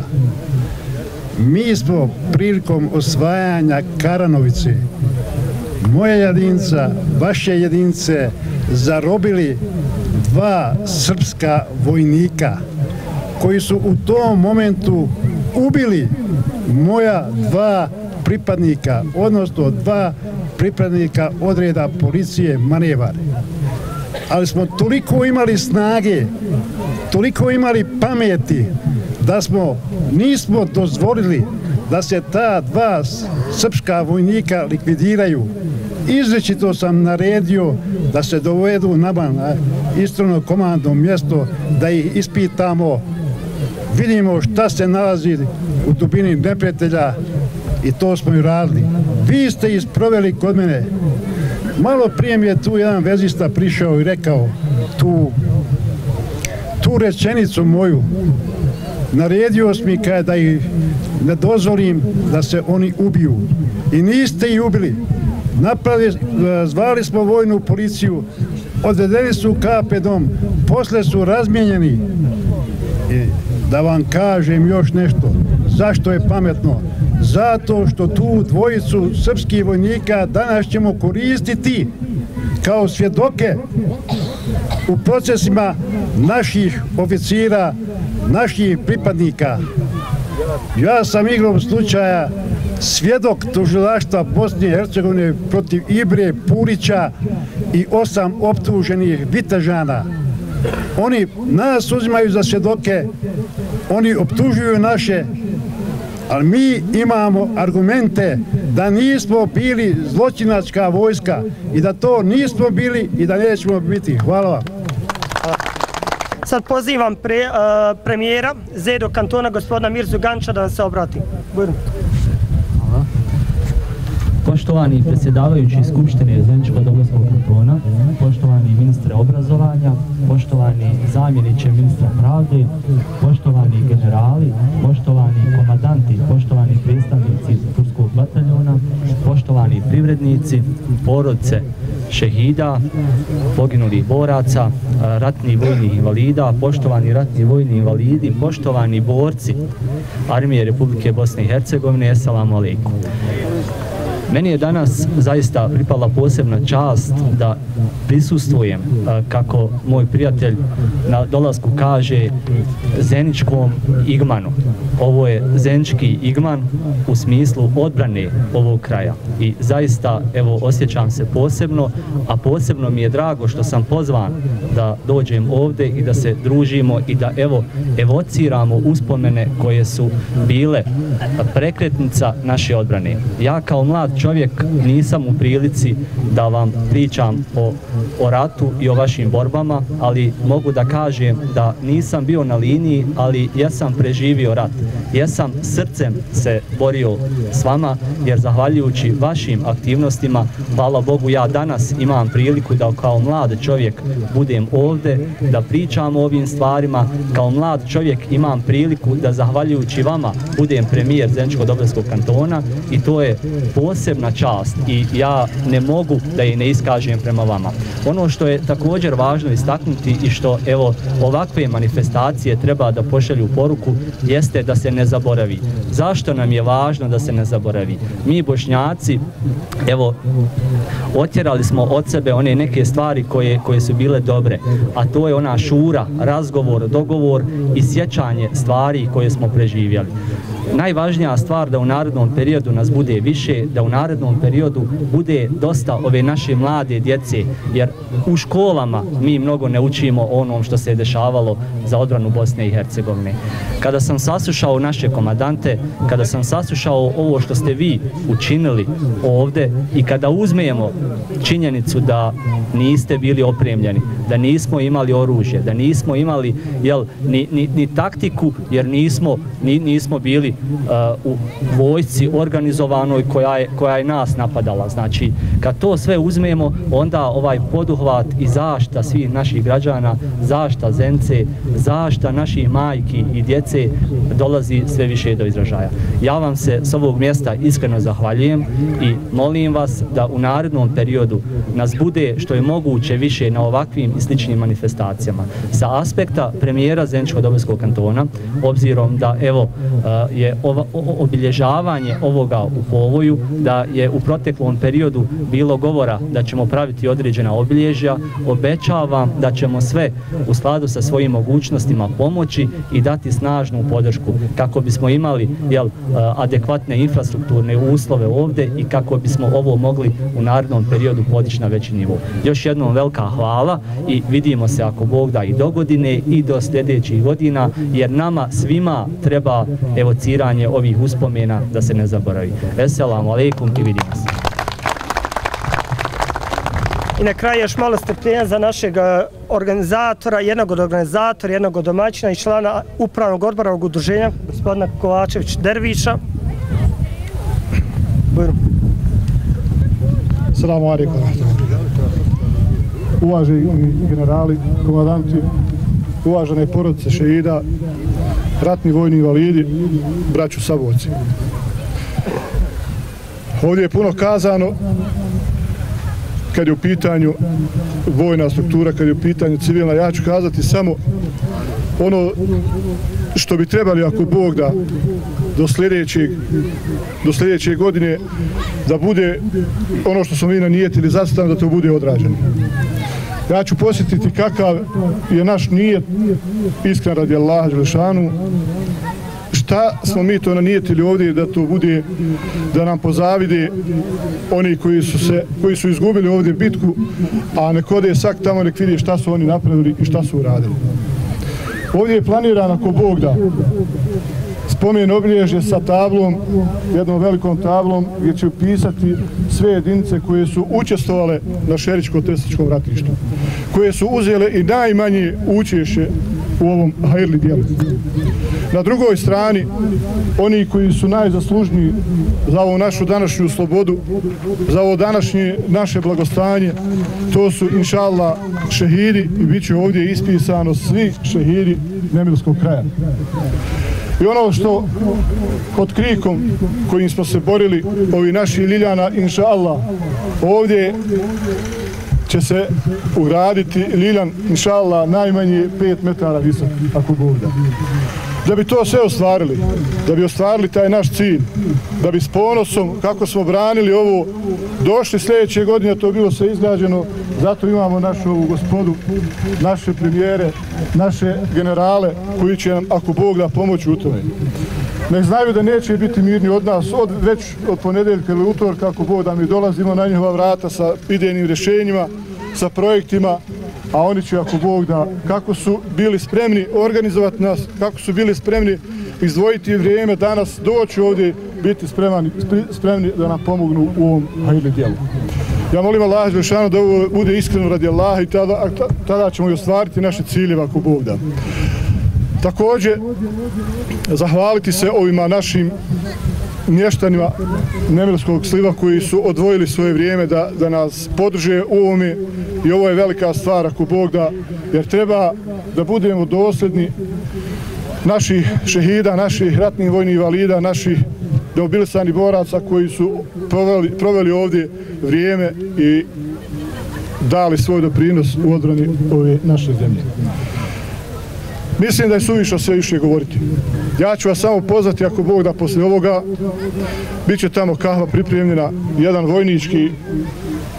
Mi smo prilikom osvajanja Karanovice, moja jedinca, vaše jedince, zarobili dva srpska vojnika koji su u tom momentu ubili moja dva pripadnika, odnosno dva pripadnika odreda policije Manevar. Ali smo toliko imali snage, toliko imali pameti da smo nismo dozvolili da se ta dva srpska vojnika likvidiraju. Izričito sam naredio da se dovedu nama na istrano komandno mjesto, da ih ispitamo, vidimo šta se nalazi u dubini neprijatelja i to smo i radili. Vi ste isproveli kod mene. Malo prije mi je tu jedan vezista prišao i rekao tu, tu rečenicu moju. Naredio mi kada da ih ne dozvolim da se oni ubiju. I niste ih ubili. Napravili, zvali smo vojnu policiju, odvedeni su u K P dom, posle su razmijenjeni. I da vam kažem još nešto, zašto je pametno? Zato što tu dvojicu srpskih vojnika danas ćemo koristiti kao svjedoke u procesima naših oficira, naših pripadnika. Ja sam igrom slučaja svjedok tužilaštva Bosne i Hercegovine protiv Ibre Purića i osam optuženih vitežana. Oni nas uzimaju za svjedoke, oni optužuju naše, ali mi imamo argumente da nismo bili zločinačka vojska i da to nismo bili i da nećemo biti. Hvala vam. Sad pozivam pre, uh, premijera Zedo kantona gospodina Mirzu Ganča da nam se obrati. Bujno. Hvala. Poštovani predsjedavajući Skupštine Zeničko-Dobojskog kantona, poštovani ministre obrazovanja, poštovani zamjeniče ministra pravde, poštovani generali, poštovani komandanti, poštovani predstavnici Turskog bataljona, poštovani privrednici, porodce šehida, poginulih boraca, ratnih vojnih invalida, poštovani ratni vojni invalidi, poštovani borci Armije Republike Bosne i Hercegovine, eselamu alejkum. Meni je danas zaista pripala posebna čast da prisustvujem, kako moj prijatelj na dolasku kaže, Zeničkom igmanu. Ovo je Zenički igman u smislu odbrane ovog kraja. I zaista, evo, osjećam se posebno, a posebno mi je drago što sam pozvan da dođem ovdje i da se družimo i da, evo, evociramo uspomene koje su bile prekretnica naše odbrane. Ja kao mlad čovjek nisam u prilici da vam pričam o, o ratu i o vašim borbama, ali mogu da kažem da nisam bio na liniji, ali ja sam preživio rat. Ja sam srcem se borio s vama, jer zahvaljujući vašim aktivnostima, hvala Bogu, ja danas imam priliku da kao mlad čovjek budem ovdje, da pričam o ovim stvarima. Kao mlad čovjek imam priliku da zahvaljujući vama budem premijer Zeničko-Dobojskog kantona i to je posebna čast i ja ne mogu da je ne iskažem prema vama. Ono što je također važno istaknuti i što, evo, ovakve manifestacije treba da pošalju poruku jeste da se ne zaboravi. Zašto nam je važno da se ne zaboravi? Mi Bošnjaci, evo, otjerali smo od sebe one neke stvari koje, koje su bile dobre, a to je ona šura, razgovor, dogovor i sjećanje stvari koje smo preživjeli. najvažnija stvar da u narednom periodu nas bude više, da u narednom periodu bude dosta ove naše mlade djece, jer u školama mi mnogo ne učimo o onom što se je dešavalo za odbranu Bosne i Hercegovine. Kada sam saslušao naše komandante, kada sam saslušao ovo što ste vi učinili ovdje i kada uzmemo činjenicu da niste bili opremljeni, da nismo imali oružje, da nismo imali jel, ni, ni, ni taktiku, jer nismo, ni, nismo bili uh, u vojsci organizovanoj koja je, koja je nas napadala. Znači, kad to sve uzmemo, onda ovaj poduhvat i zaštita svih naših građana, zaštita Zenice, zaštita naših majki i djece dolazi sve više do izražaja. Ja vam se s ovog mjesta iskreno zahvaljujem i molim vas da u narednom periodu nas bude što je moguće više na ovakvim i sličnim manifestacijama. Sa aspekta premijera Zeničko-Dobojskog kantona, obzirom da evo je ova, obilježavanje ovoga u povoju, da je u proteklom periodu bilo govora da ćemo praviti određena obilježja, obećavam da ćemo sve u skladu sa svojim mogućnostima pomoći i dati snažnu podršku kako bismo imali jel, adekvatne infrastrukturne uslove ovdje i kako bismo ovo mogli u narednom periodu podići na veći nivo. Još jednom velika hvala i vidimo se ako Bog da i do godine i do sljedećih godina, jer nama svima treba evociranje ovih uspomena da se ne zaboravi. Esselamu alaikum i vidimo se. I na kraju još malo strpljenja za našeg organizatora, jednog od organizatora, jednog od domaćina i člana upravnog odbora ovog udruženja, gospodina Kovačević Derviša. Assalamu alaikum. Uvaženi generali, komandanti, uvažene porodice šehida, ratni vojni invalidi, braću saborci. Ovdje je puno kazano kad je u pitanju vojna struktura, kad je u pitanju civilna. Ja ću kazati samo ono što bi trebali, ako Bog da, do sljedećeg, do sljedeće godine da bude ono što smo mi nanijetili zacrtano, da to bude odrađeno. Ja ću posjetiti kakav je naš nijet, iskren radi Allaha dželešanu, šta smo mi to nanijetili ovdje da to bude, da nam pozavide oni koji su, se, koji su izgubili ovdje bitku, a nek ode sak tamo, nek vidi šta su oni napravili i šta su uradili. Ovdje je planiran, ako Bog da, spomen obilježje sa tablom, jednom velikom tablom gdje će upisati sve jedinice koje su učestvovale na Šeričko-Tesličkom ratištu, koje su uzele i najmanje učešće u ovom hajrli dijelu. Na drugoj strani, oni koji su najzaslužniji za ovu našu današnju slobodu, za ovo današnje naše blagostanje, to su inša Allah šehidi i bit će ovdje ispisano svi šehidi Nemilskog kraja. I ono što pod krikom kojim smo se borili, ovi naši Ljiljana, inša Allah, ovdje će se ugraditi Ljiljan, inša Allah, najmanje pet metara visok, ako Bog da. Da bi to sve ostvarili, da bi ostvarili taj naš cilj, da bi s ponosom, kako smo branili ovo, došli sljedeće godine, to je bilo sve izgrađeno, zato imamo našu ovu gospodu, naše premijere, naše generale, koji će nam, ako Bog da, pomoći u tome. Nek znaju da neće biti mirni od nas, od, već od ponedeljka ili utorka, ako Bog da, mi dolazimo na njihova vrata sa idejnim rješenjima, sa projektima, a oni će, ako Bog da, kako su bili spremni organizovati nas, kako su bili spremni izdvojiti vrijeme danas, doći ovdje, biti spremani, spremni da nam pomognu u ovom hajrli dijelu. Ja molim Allah dželešanu da ovo bude iskreno radi Allaha i tada, tada ćemo i ostvariti naše ciljeve, ako Bog da. Također, zahvaliti se ovima našim mještanima Nemilskog sliva koji su odvojili svoje vrijeme da, da nas podrže u ovome, i ovo je velika stvar, ako Bog da, jer treba da budemo dosljedni naših šehida, naših ratnih vojnih invalida, naših demobilisanih boraca koji su proveli, proveli ovdje vrijeme i dali svoj doprinos u odbrani ove naše zemlje. Mislim da je suvišno sve više govoriti. Ja ću vas samo pozvati, ako Bog da, poslije ovoga bit će tamo kahva pripremljena, jedan vojnički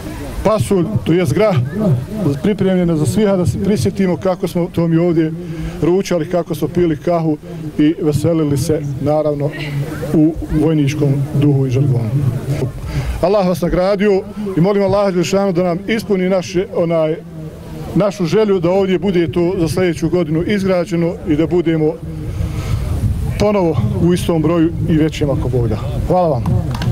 pasulj, to jest grah, pripremljena za sviha, da se prisjetimo kako smo to mi ovdje ručali, kako su pili kahu i veselili se naravno u vojničkom duhu i žargonu. Allah vas nagradio i molim Allah Đelešanu da nam ispuni naše, onaj, našu želju da ovdje bude to za sljedeću godinu izgrađeno i da budemo ponovo u istom broju i većem ako Bog da. Hvala vam.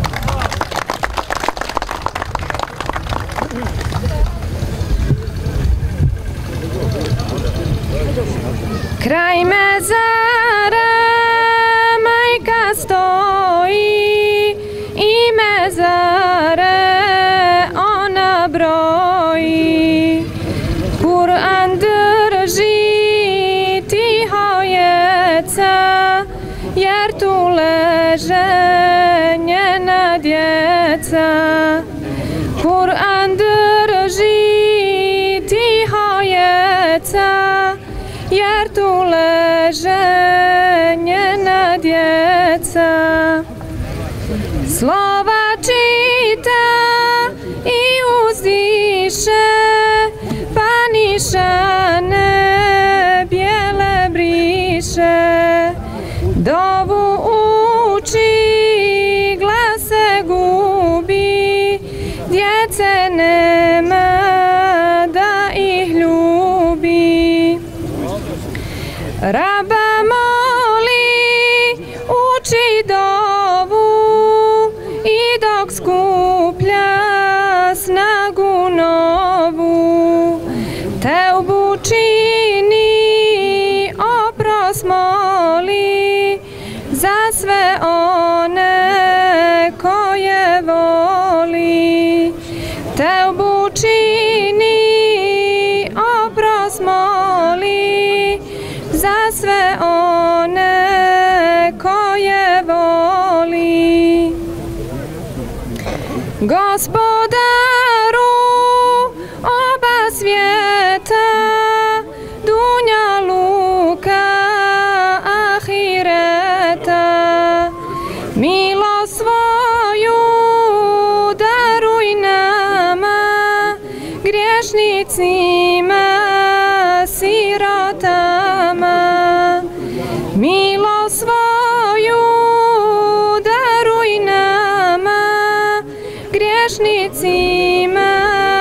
Kraj mezara majka stoji i mezare ona broji. Kur'an drži tiho jeca, jer tu leže njena djeca. Kur'an drži tiho jeca, jer tu leže njena djeca. Slova čita i uzdiše, pa nišane bijele briše. Dovu uči, glas se gubi, djece nema da ih ljubi. Raba moli, uči dovu i dok skuplja snagu novu. Teubu čini, oprost moli za sve one koje voli. Teubu čini, oprost moli za sve one koje voli. Gospodaru oba svijeta, dunjaluka ahireta, milost svoju daruj nama, griješnicima, sirotama. Milost svoju daruj nama, griješnicima,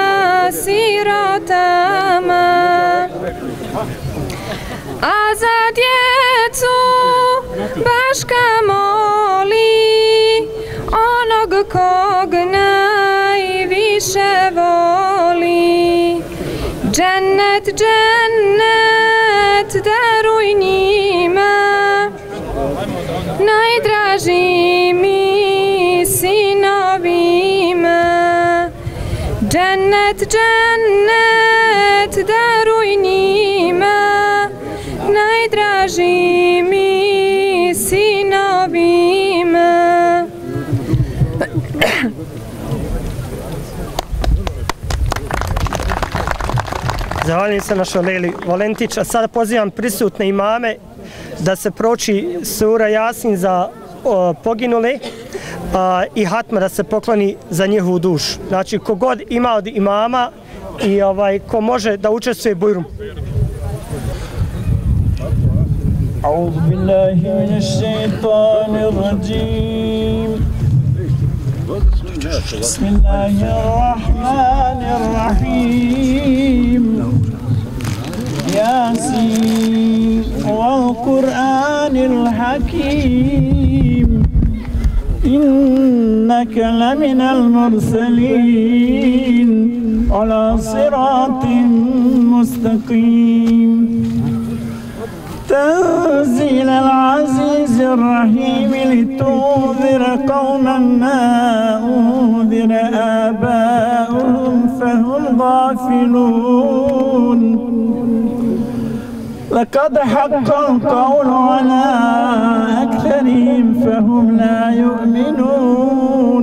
sirotama. A za djecu Baška moli onog kog najviše voli. Džennet, džennet daruj njima, najdražim mi sinovima. Džennet, džennet daruj njima, najdražim mi sinovima. Zahvaljujem se našoj Leli Valentić, a sada pozivam prisutne imame da se proči sura Jasin za o, poginule a, i hatma da se pokloni za njihovu dušu. Znači, kogod ima od imama i ovaj, ko može da učestvuje bujrum. أعوذ بالله من الشيطان الرجيم بسم الله الرحمن الرحيم ياسين والقرآن الحكيم إنك لمن المرسلين على صراط مستقيم تنزيل العزيز الرحيم لتنذر قوما ما أنذر آباؤهم فهم غافلون لقد حق القول على أكثرهم فهم لا يؤمنون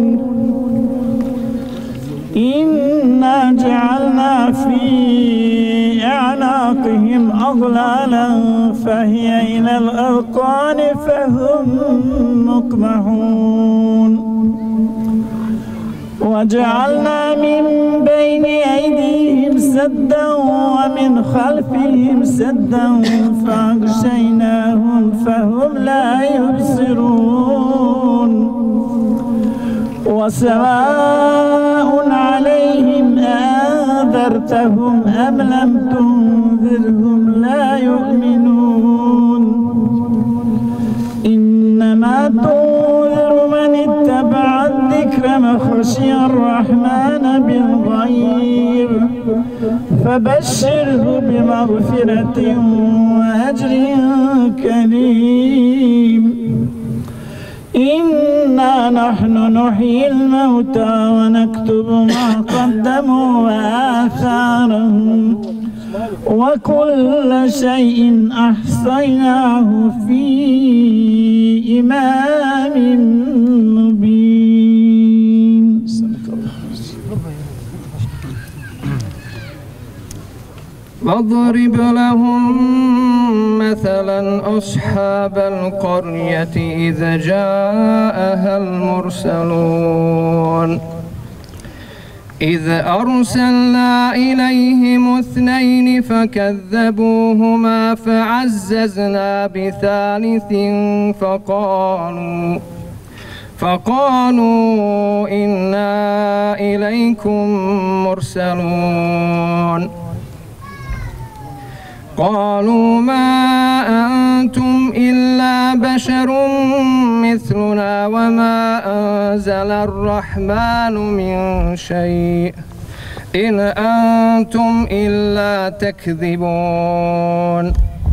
إنا جعلنا في أعناقهم أغلالا فهي إلى الأذقان فهم مقمحون وجعلنا من بين أيديهم زدا ومن خلفهم سدا فأغشيناهم فهم لا يبصرون وسواء عليهم أنذرتهم أم لم تنذرهم لا يؤمنون إنما تنذر من اتبع الذكر وخشي الرحمن بالغيب فبشره بمغفرة وأجر كريم إنا نحن نحيي الموتى ونكتب ما قدموا وآثارهم وكل شيء أحصيناه في إمام مبين. واضرب لهم مثلا أصحاب القرية إذ جاءها المرسلون إذ أرسلنا إليهم اثنين فكذبوهما فعززنا بثالث فقالوا فقالوا إنا إليكم مرسلون قالوا ما أنتم إلا بشر مثلنا وما أنزل الرحمن من شيء إن أنتم إلا تكذبون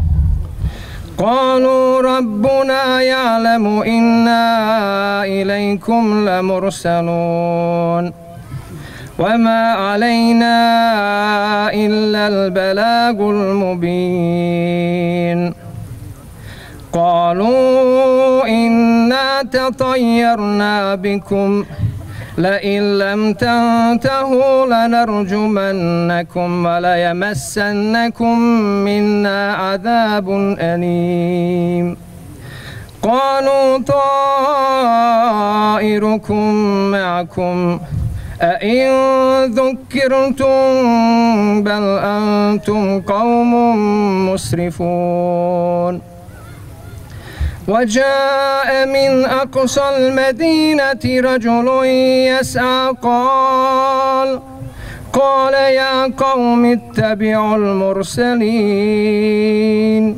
قالوا ربنا يعلم إنا إليكم لمرسلون وما علينا إلا البلاغ المبين قالوا إنا تطيرنا بكم لئن لم تنتهوا لنرجمنكم وليمسنكم منا عذاب أليم قالوا طائركم معكم أئن ذكرتم بل أنتم قوم مسرفون وجاء من أقصى المدينة رجل يسعى قال قال يا قوم اتبعوا المرسلين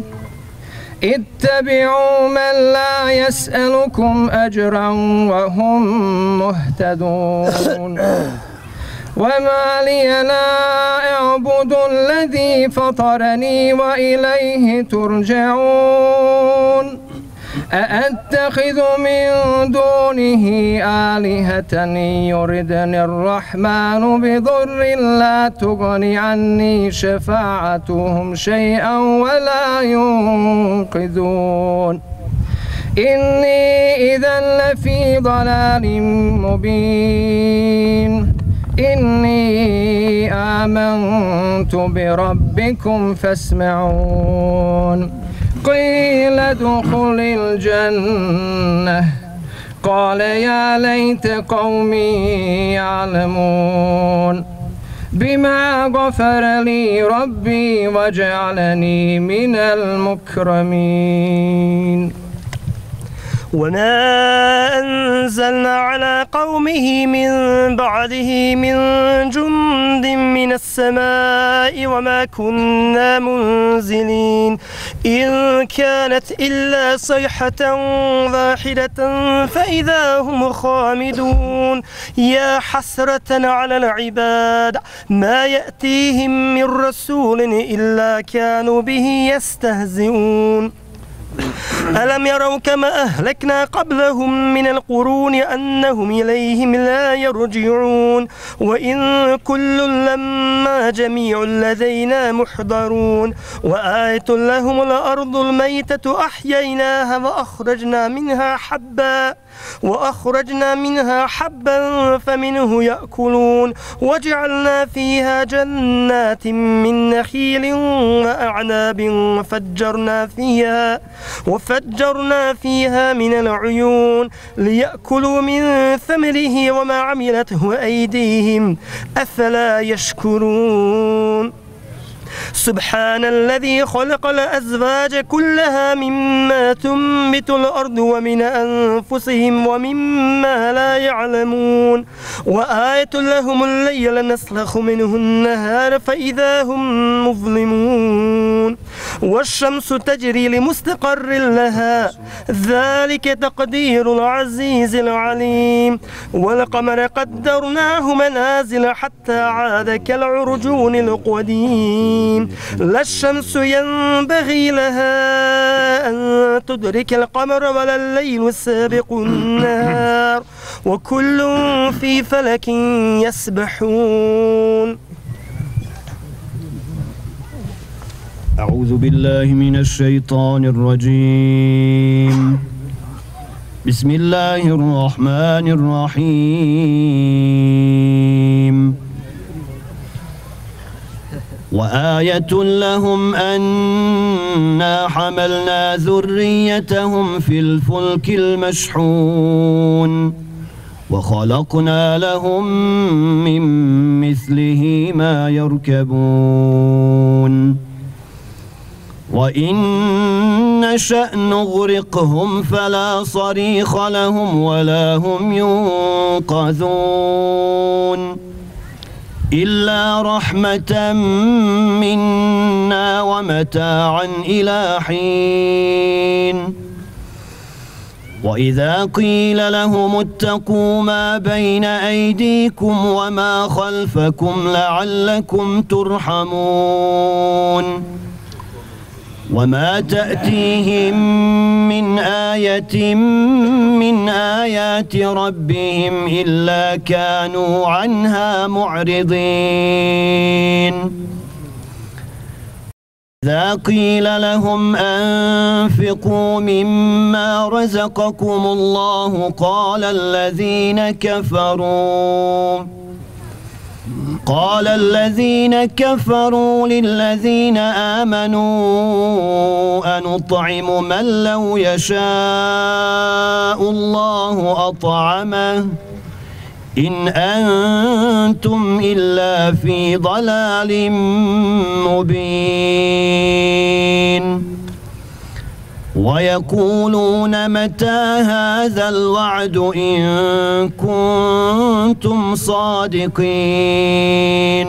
اتبعوا من لا يسألكم أجرا وهم مهتدون وما لي لا أعبد الذي فطرني وإليه ترجعون أأتخذ من دونه آلهة يردني الرحمن بضر لا تغني عني شفاعتهم شيئا ولا ينقذون إني إذا لفي ضلال مبين إني آمنت بربكم فاسمعون قيل ادخل الجنة قال يا ليت قومي يعلمون بما غفر لي ربي وجعلني من المكرمين وما أنزلنا على قومه من بعده من جند من السماء وما كنا منزلين إن كانت إلا صيحة واحدة فإذا هم خامدون يا حسرة على العباد ما يأتيهم من رسول إلا كانوا به يستهزئون ألم يروا كما أهلكنا قبلهم من القرون أنهم إليهم لا يرجعون وإن كل لما جميع لدينا محضرون وآية لهم الأرض الميتة أحييناها وأخرجنا منها حبا وأخرجنا منها حبا فمنه يأكلون وجعلنا فيها جنات من نخيل وأعناب فجرنا فيها وفجرنا فيها من العيون ليأكلوا من ثمره وما عملته أيديهم أفلا يشكرون سبحان الذي خلق الأزواج كلها مما تنبت الأرض ومن أنفسهم ومما لا يعلمون وآية لهم الليل نسلخ منه النهار فإذا هم مظلمون والشمس تجري لمستقر لها ذلك تقدير العزيز العليم والقمر قدرناه منازل حتى عاد كالعرجون القديم لا الشمس ينبغي لها أن تدرك القمر ولا الليل سابق النهار وكل في فلك يسبحون. أعوذ بالله من الشيطان الرجيم. بسم الله الرحمن الرحيم. وآية لهم أنا حملنا ذريتهم في الفلك المشحون وخلقنا لهم من مثله ما يركبون وإن نشأ نغرقهم فلا صريخ لهم ولا هم ينقذون إلا رحمة منا ومتاعا إلى حين. وإذا قيل لهم اتقوا ما بين أيديكم وما خلفكم لعلكم ترحمون وما تأتيهم من آية من آيات ربهم إلا كانوا عنها معرضين. إذا قيل لهم أنفقوا مما رزقكم الله قال الذين كفروا قال الذين كفروا للذين آمنوا أنطعم من لو يشاء الله أطعمه إن أنتم إلا في ضلال مبين. ويقولون متى هذا الوعد إن كنتم صادقين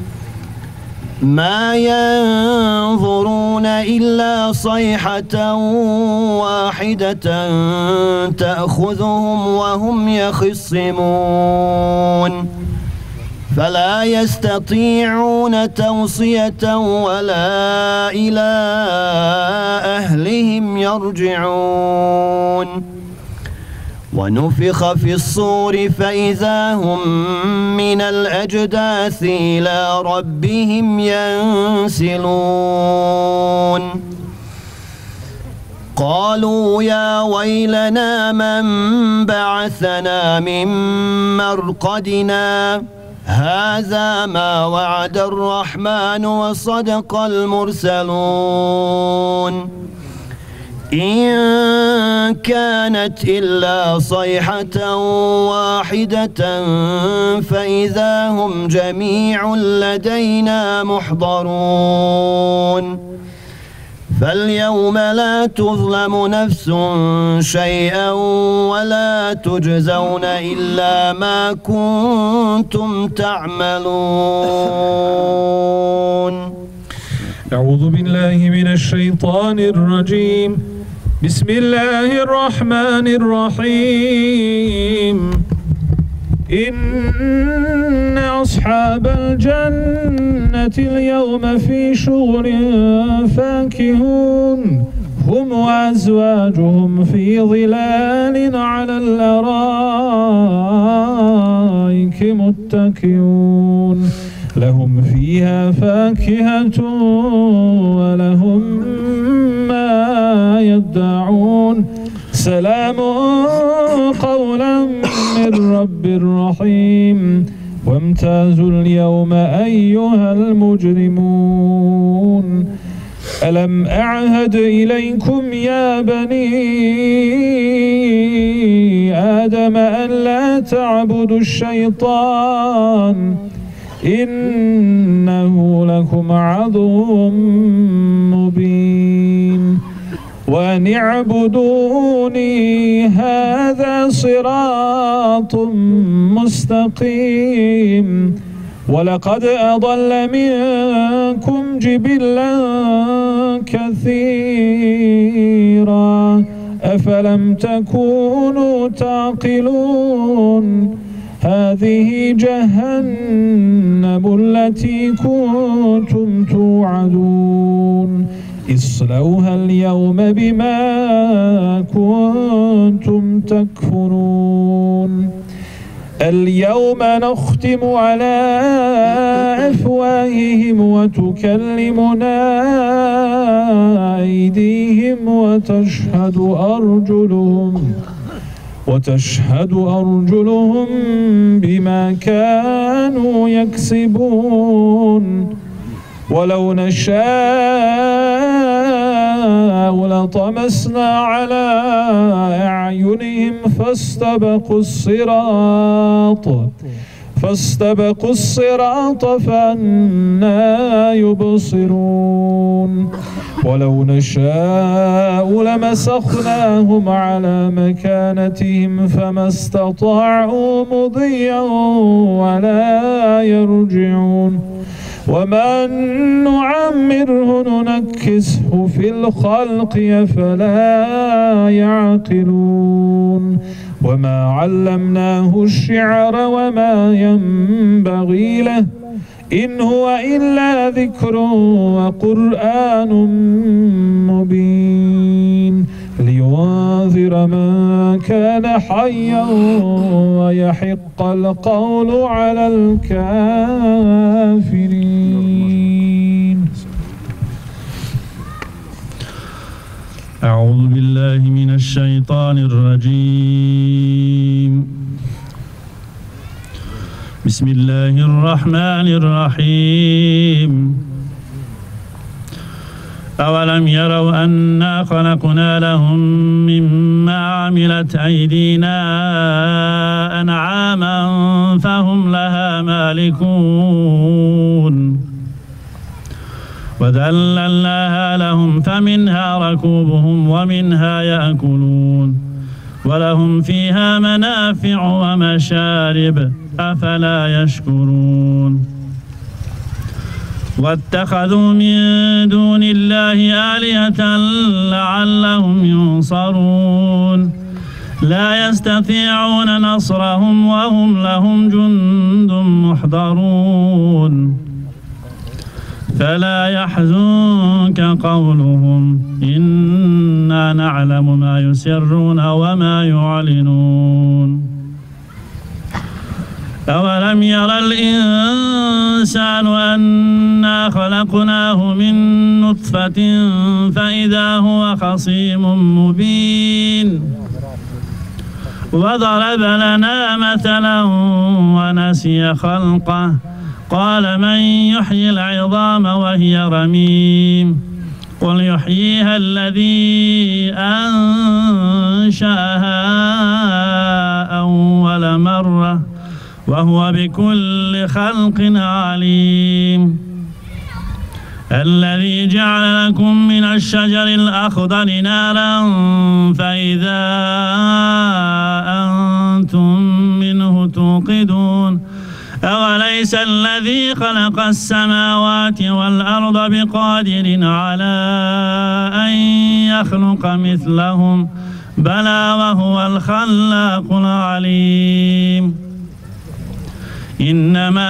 ما ينظرون إلا صيحة واحدة تأخذهم وهم يخصمون فلا يستطيعون توصية ولا إلى أهلهم يرجعون. ونفخ في الصور فإذا هم من الأجداث إلى ربهم ينسلون. قالوا يا ويلنا من بعثنا من مرقدنا هذا ما وعد الرحمن وصدق المرسلون إن كانت إلا صيحة واحدة فإذا هم جميع لدينا محضرون. فاليوم لا تظلم نفس شيئا ولا تجزون إلا ما كنتم تعملون. أعوذ بالله من الشيطان الرجيم. بسم الله الرحمن الرحيم. إن أصحاب الجنة اليوم في شغل فاكهون هم وأزواجهم في ظلال على الأرائك متكئون لهم فيها فاكهة ولهم ما يدعون سلام قولا من رب رحيم. وامتازوا اليوم أيها المجرمون ألم أعهد إليكم يا بني آدم أن لا تعبدوا الشيطان إنه لكم عدو مبين وأن اعبدوني هذا صراط مستقيم ولقد أضل منكم جبلا كثيرا أفلم تكونوا تعقلون هذه جهنم التي كنتم توعدون اصلوها اليوم بما كنتم تكفرون اليوم نختم على أفواههم وتكلمنا أيديهم وتشهد أرجلهم وتشهد أرجلهم بما كانوا يكسبون ولو نشاء لطمسنا على أعينهم فاستبقوا الصراط فاستبقوا الصراط فأنى يبصرون ولو نشاء لمسخناهم على مكانتهم فما استطاعوا مضيا ولا يرجعون ومن نعمره ننكسه في الخلق أفلا يعقلون وما علمناه الشعر وما ينبغي له إن هو إلا ذكر وقرآن مبين لينذر من كان حيا ويحق القول على الكافرين. أعوذ بالله من الشيطان الرجيم. بسم الله الرحمن الرحيم. أولم يروا أنا خلقنا لهم مما عملت أيدينا أنعاما فهم لها مالكون وذللناها لهم فمنها ركوبهم ومنها يأكلون ولهم فيها منافع ومشارب أفلا يشكرون واتخذوا من دون الله آلهة لعلهم ينصرون لا يستطيعون نصرهم وهم لهم جند محضرون فلا يحزنك قولهم إنا نعلم ما يسرون وما يعلنون أولم ير الإنسان أنا خلقناه من نطفة فإذا هو خصيم مبين وضرب لنا مثلا ونسي خلقه قال من يحيي العظام وهي رميم قل يحييها الذي أنشأها أول مرة وهو بكل خلق عليم الذي جعل لكم من الشجر الأخضر نارا فإذا أنتم منه توقدون أوليس الذي خلق السماوات والأرض بقادر على أن يخلق مثلهم بلى وهو الخلاق العليم إنما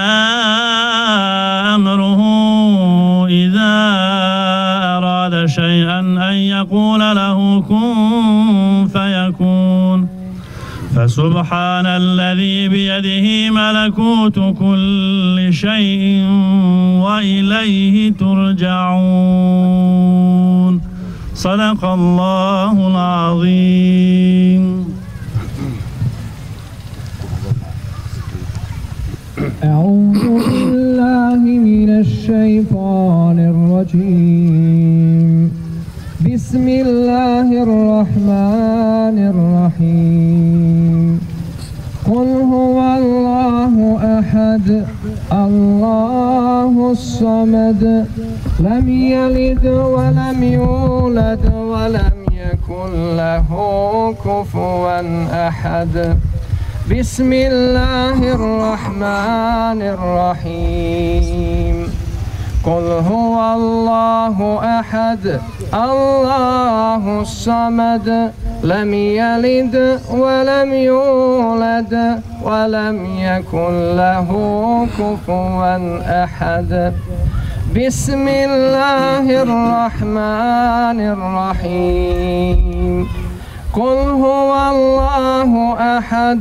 أمره إذا أراد شيئا أن يقول له كن فيكون فسبحان الذي بيده ملكوت كل شيء وإليه ترجعون صدق الله العظيم. أعوذ بالله من الشيطان الرجيم. بسم الله الرحمن الرحيم قل هو الله أحد الله الصمد لم يلد ولم يولد ولم يكن له كفوا أحد بسم الله الرحمن الرحيم قل هو الله أحد الله الصمد لم يلد ولم يولد ولم يكن له كفوا أحد بسم الله الرحمن الرحيم قل هو الله أحد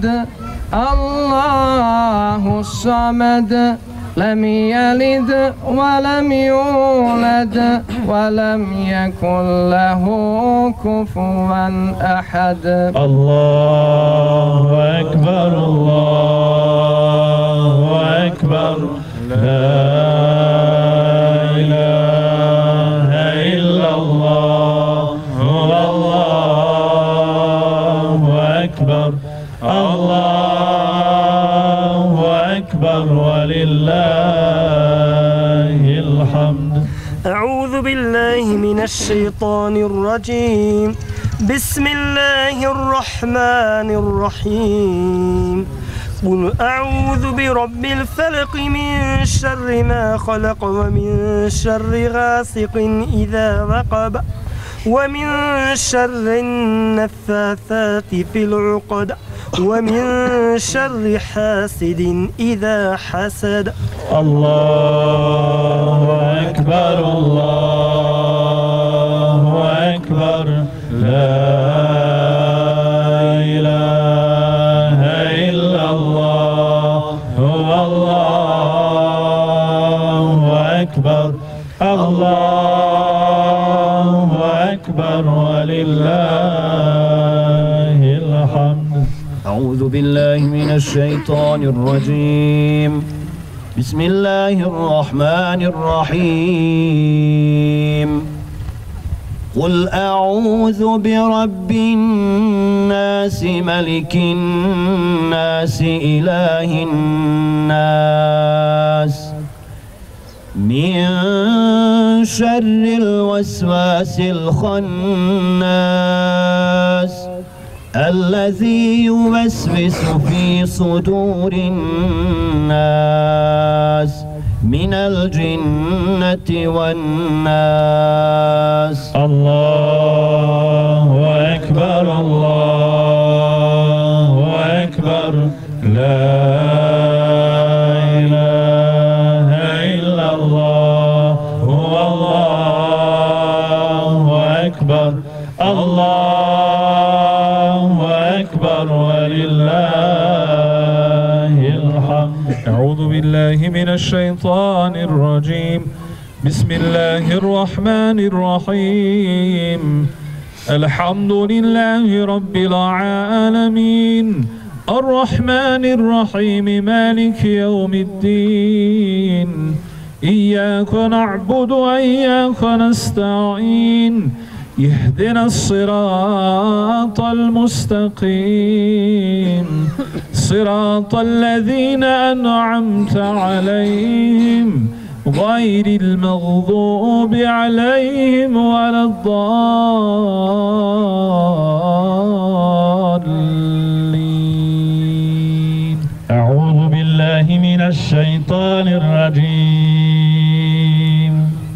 الله الصمد لم يلد ولم يولد ولم يكن له كفوا أحد الله أكبر الله أكبر لا إله إلا الله هو الله أكبر الله أكبر ولله الحمد. أعوذ بالله من الشيطان الرجيم بسم الله الرحمن الرحيم قل أعوذ برب الفلق من شر ما خلق ومن شر غاسق إذا وقب ومن شر النفاثات في العقد ومن شر حاسد إذا حسد. الله أكبر الله أكبر لا إله إلا الله هو الله أكبر الله أكبر ولله الحمد. أعوذ بالله من الشيطان الرجيم بسم الله الرحمن الرحيم قل أعوذ برب الناس ملك الناس إله الناس من شر الوسواس الخناس الذي يوسوس في صدور الناس من الجنة والناس. الله أكبر الله أكبر لا إله إلا الله هو الله أكبر الله أكبر ولله الحمد. أعوذ بالله من الشيطان الرجيم بسم الله الرحمن الرحيم الحمد لله رب العالمين الرحمن الرحيم مالك يوم الدين إياك نعبد وإياك نستعين اهدنا الصراط المستقيم صراط الذين أنعمت عليهم غير المغضوب عليهم ولا الضالين. أعوذ بالله من الشيطان الرجيم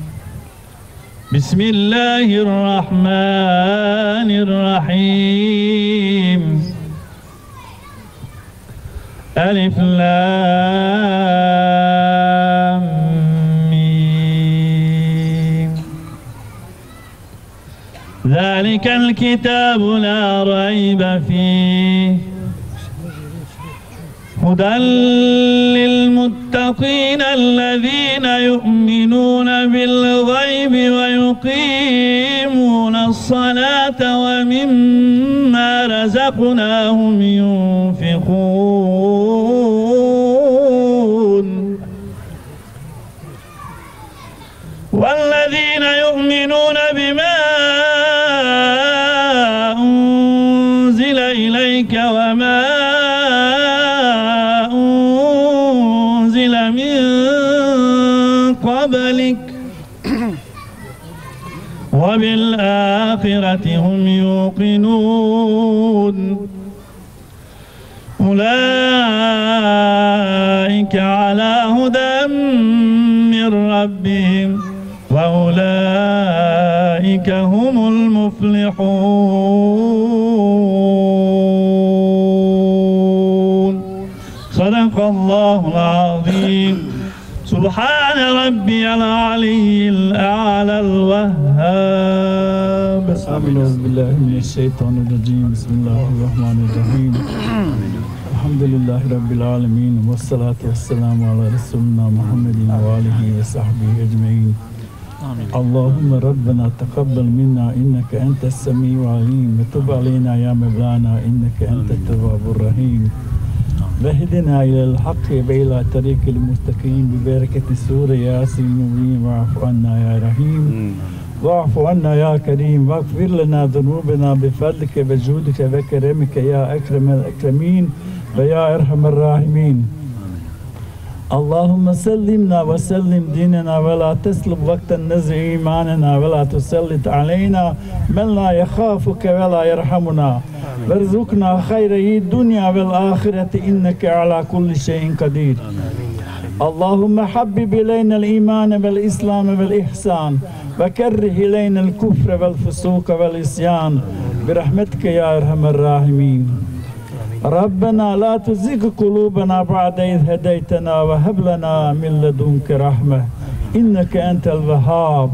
بسم الله الرحمن الرحيم ألف لام ميم ذلك الكتاب لا ريب فيه هدى للمتقين الذين يؤمنون بالغيب ويقيمون الصلاة ومما رزقناهم ينفقون والذين يؤمنون بما بالآخرة هم يوقنون أولئك على هدى من ربهم وأولئك هم المفلحون صدق الله العظيم سبحان ربي العلي الأعلى الوهاب أعوذ بالله من الشيطان الرجيم بسم الله الرحمن الرحيم الحمد لله رب العالمين والصلاة والسلام على رسولنا محمد وآله وصحبه أجمعين اللهم ربنا تقبل منا إنك أنت السميع العليم وتب علينا يا مولانا إنك أنت التواب الرحيم واهدنا إلى الحق وإلى طريق المستقيم ببركة سورة ياسين المبين واعف عنا يا رحيم واعف عنا يا كريم واغفر لنا ذنوبنا بفضلك وجودك وكرمك يا أكرم الأكرمين ويا أرحم الراحمين اللهم سلمنا وسلم ديننا ولا تسلب وقت النزع إيماننا ولا تسلط علينا من لا يخافك ولا يرحمنا وارزقنا خير الدنيا والآخرة إنك على كل شيء قدير اللهم حبب إلينا الإيمان والإسلام والإحسان وكره إلينا الكفر والفسوق والعصيان برحمتك يا أرحم الراحمين ربنا لا تزغ قلوبنا بعد إذ هديتنا وهب لنا من لدنك رحمة إنك أنت الوهاب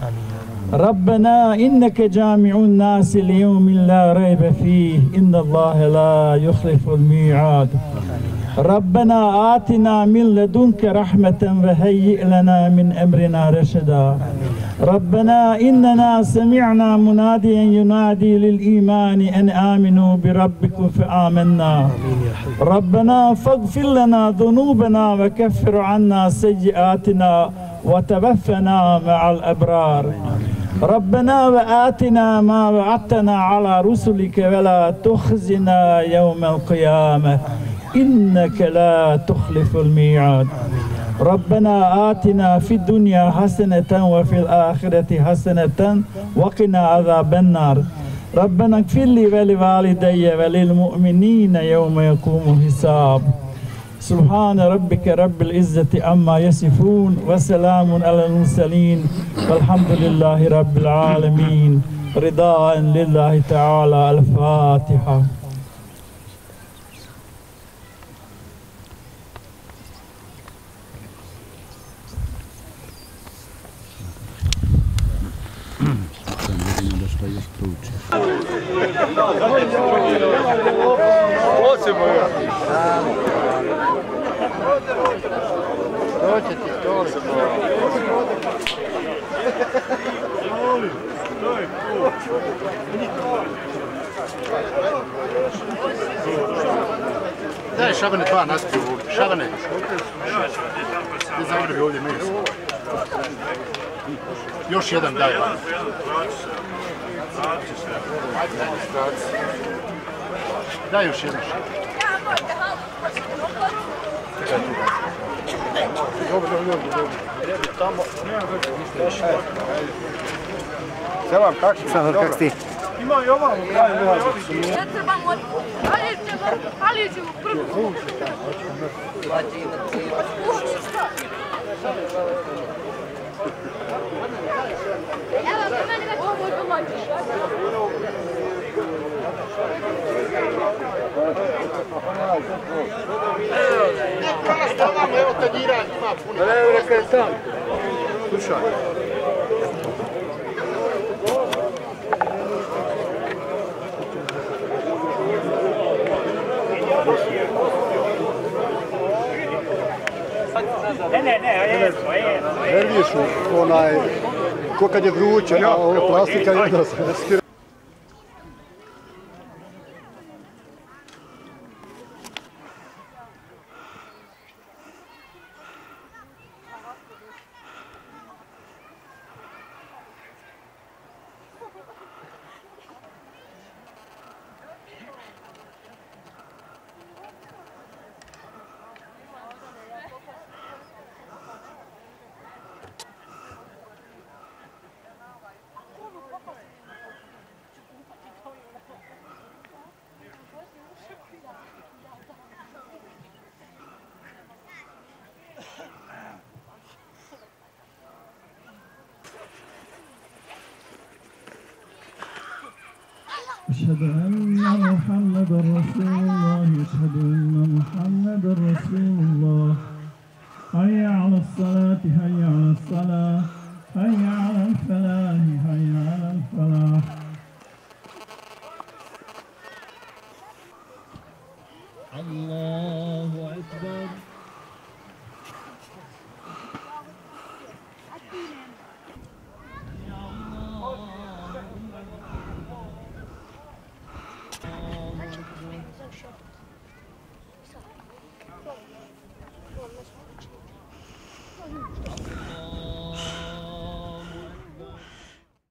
ربنا إنك جامع الناس ليوم لا ريب فيه إن الله لا يخلف الميعاد ربنا آتنا من لدنك رحمة وهيئ لنا من أمرنا رشدا ربنا إننا سمعنا مناديا ينادي للإيمان أن آمنوا بربكم فآمنا ربنا فاغفر لنا ذنوبنا وكفر عنا سيئاتنا وتوفنا مع الأبرار ربنا وآتنا ما وعدتنا على رسلك ولا تخزنا يوم القيامة إنك لا تخلف الميعاد ربنا آتنا في الدنيا حسنة وفي الآخرة حسنة وقنا عذاب النار ربنا اغفر لي ولوالدي وللمؤمنين يوم يقوم الحساب سبحان ربك رب العزة عما يصفون وسلام على المرسلين والحمد لله رب العالمين رضاء لله تعالى الفاتحة Daj Šabane dva naspiju ovdje. Šabane. Ti zavrbi ovdje meso. Još jedan daj. Daj još jedan. Dobro, dobro, dobro. Tamo. Selam, kak si? Selam, kak si? Ima i ovamo kraj nehađa. Ne trebamo, ali ćemo, ali ćemo prvo. Evo, za mene ga ovo je domaći. Evo tanjiranje, ima puno. Evo reka je tam. Slušaj. Ne, ne, ne, jesmo, jesmo. Verviš onaj, ko kad je vruće, a ovo plastika je da se... أشهد أن محمد رسول الله أشهد أن محمد رسول الله حي على الصلاة حي على الصلاة حي على الفلاح حي على الفلاح الله أكبر Thank you.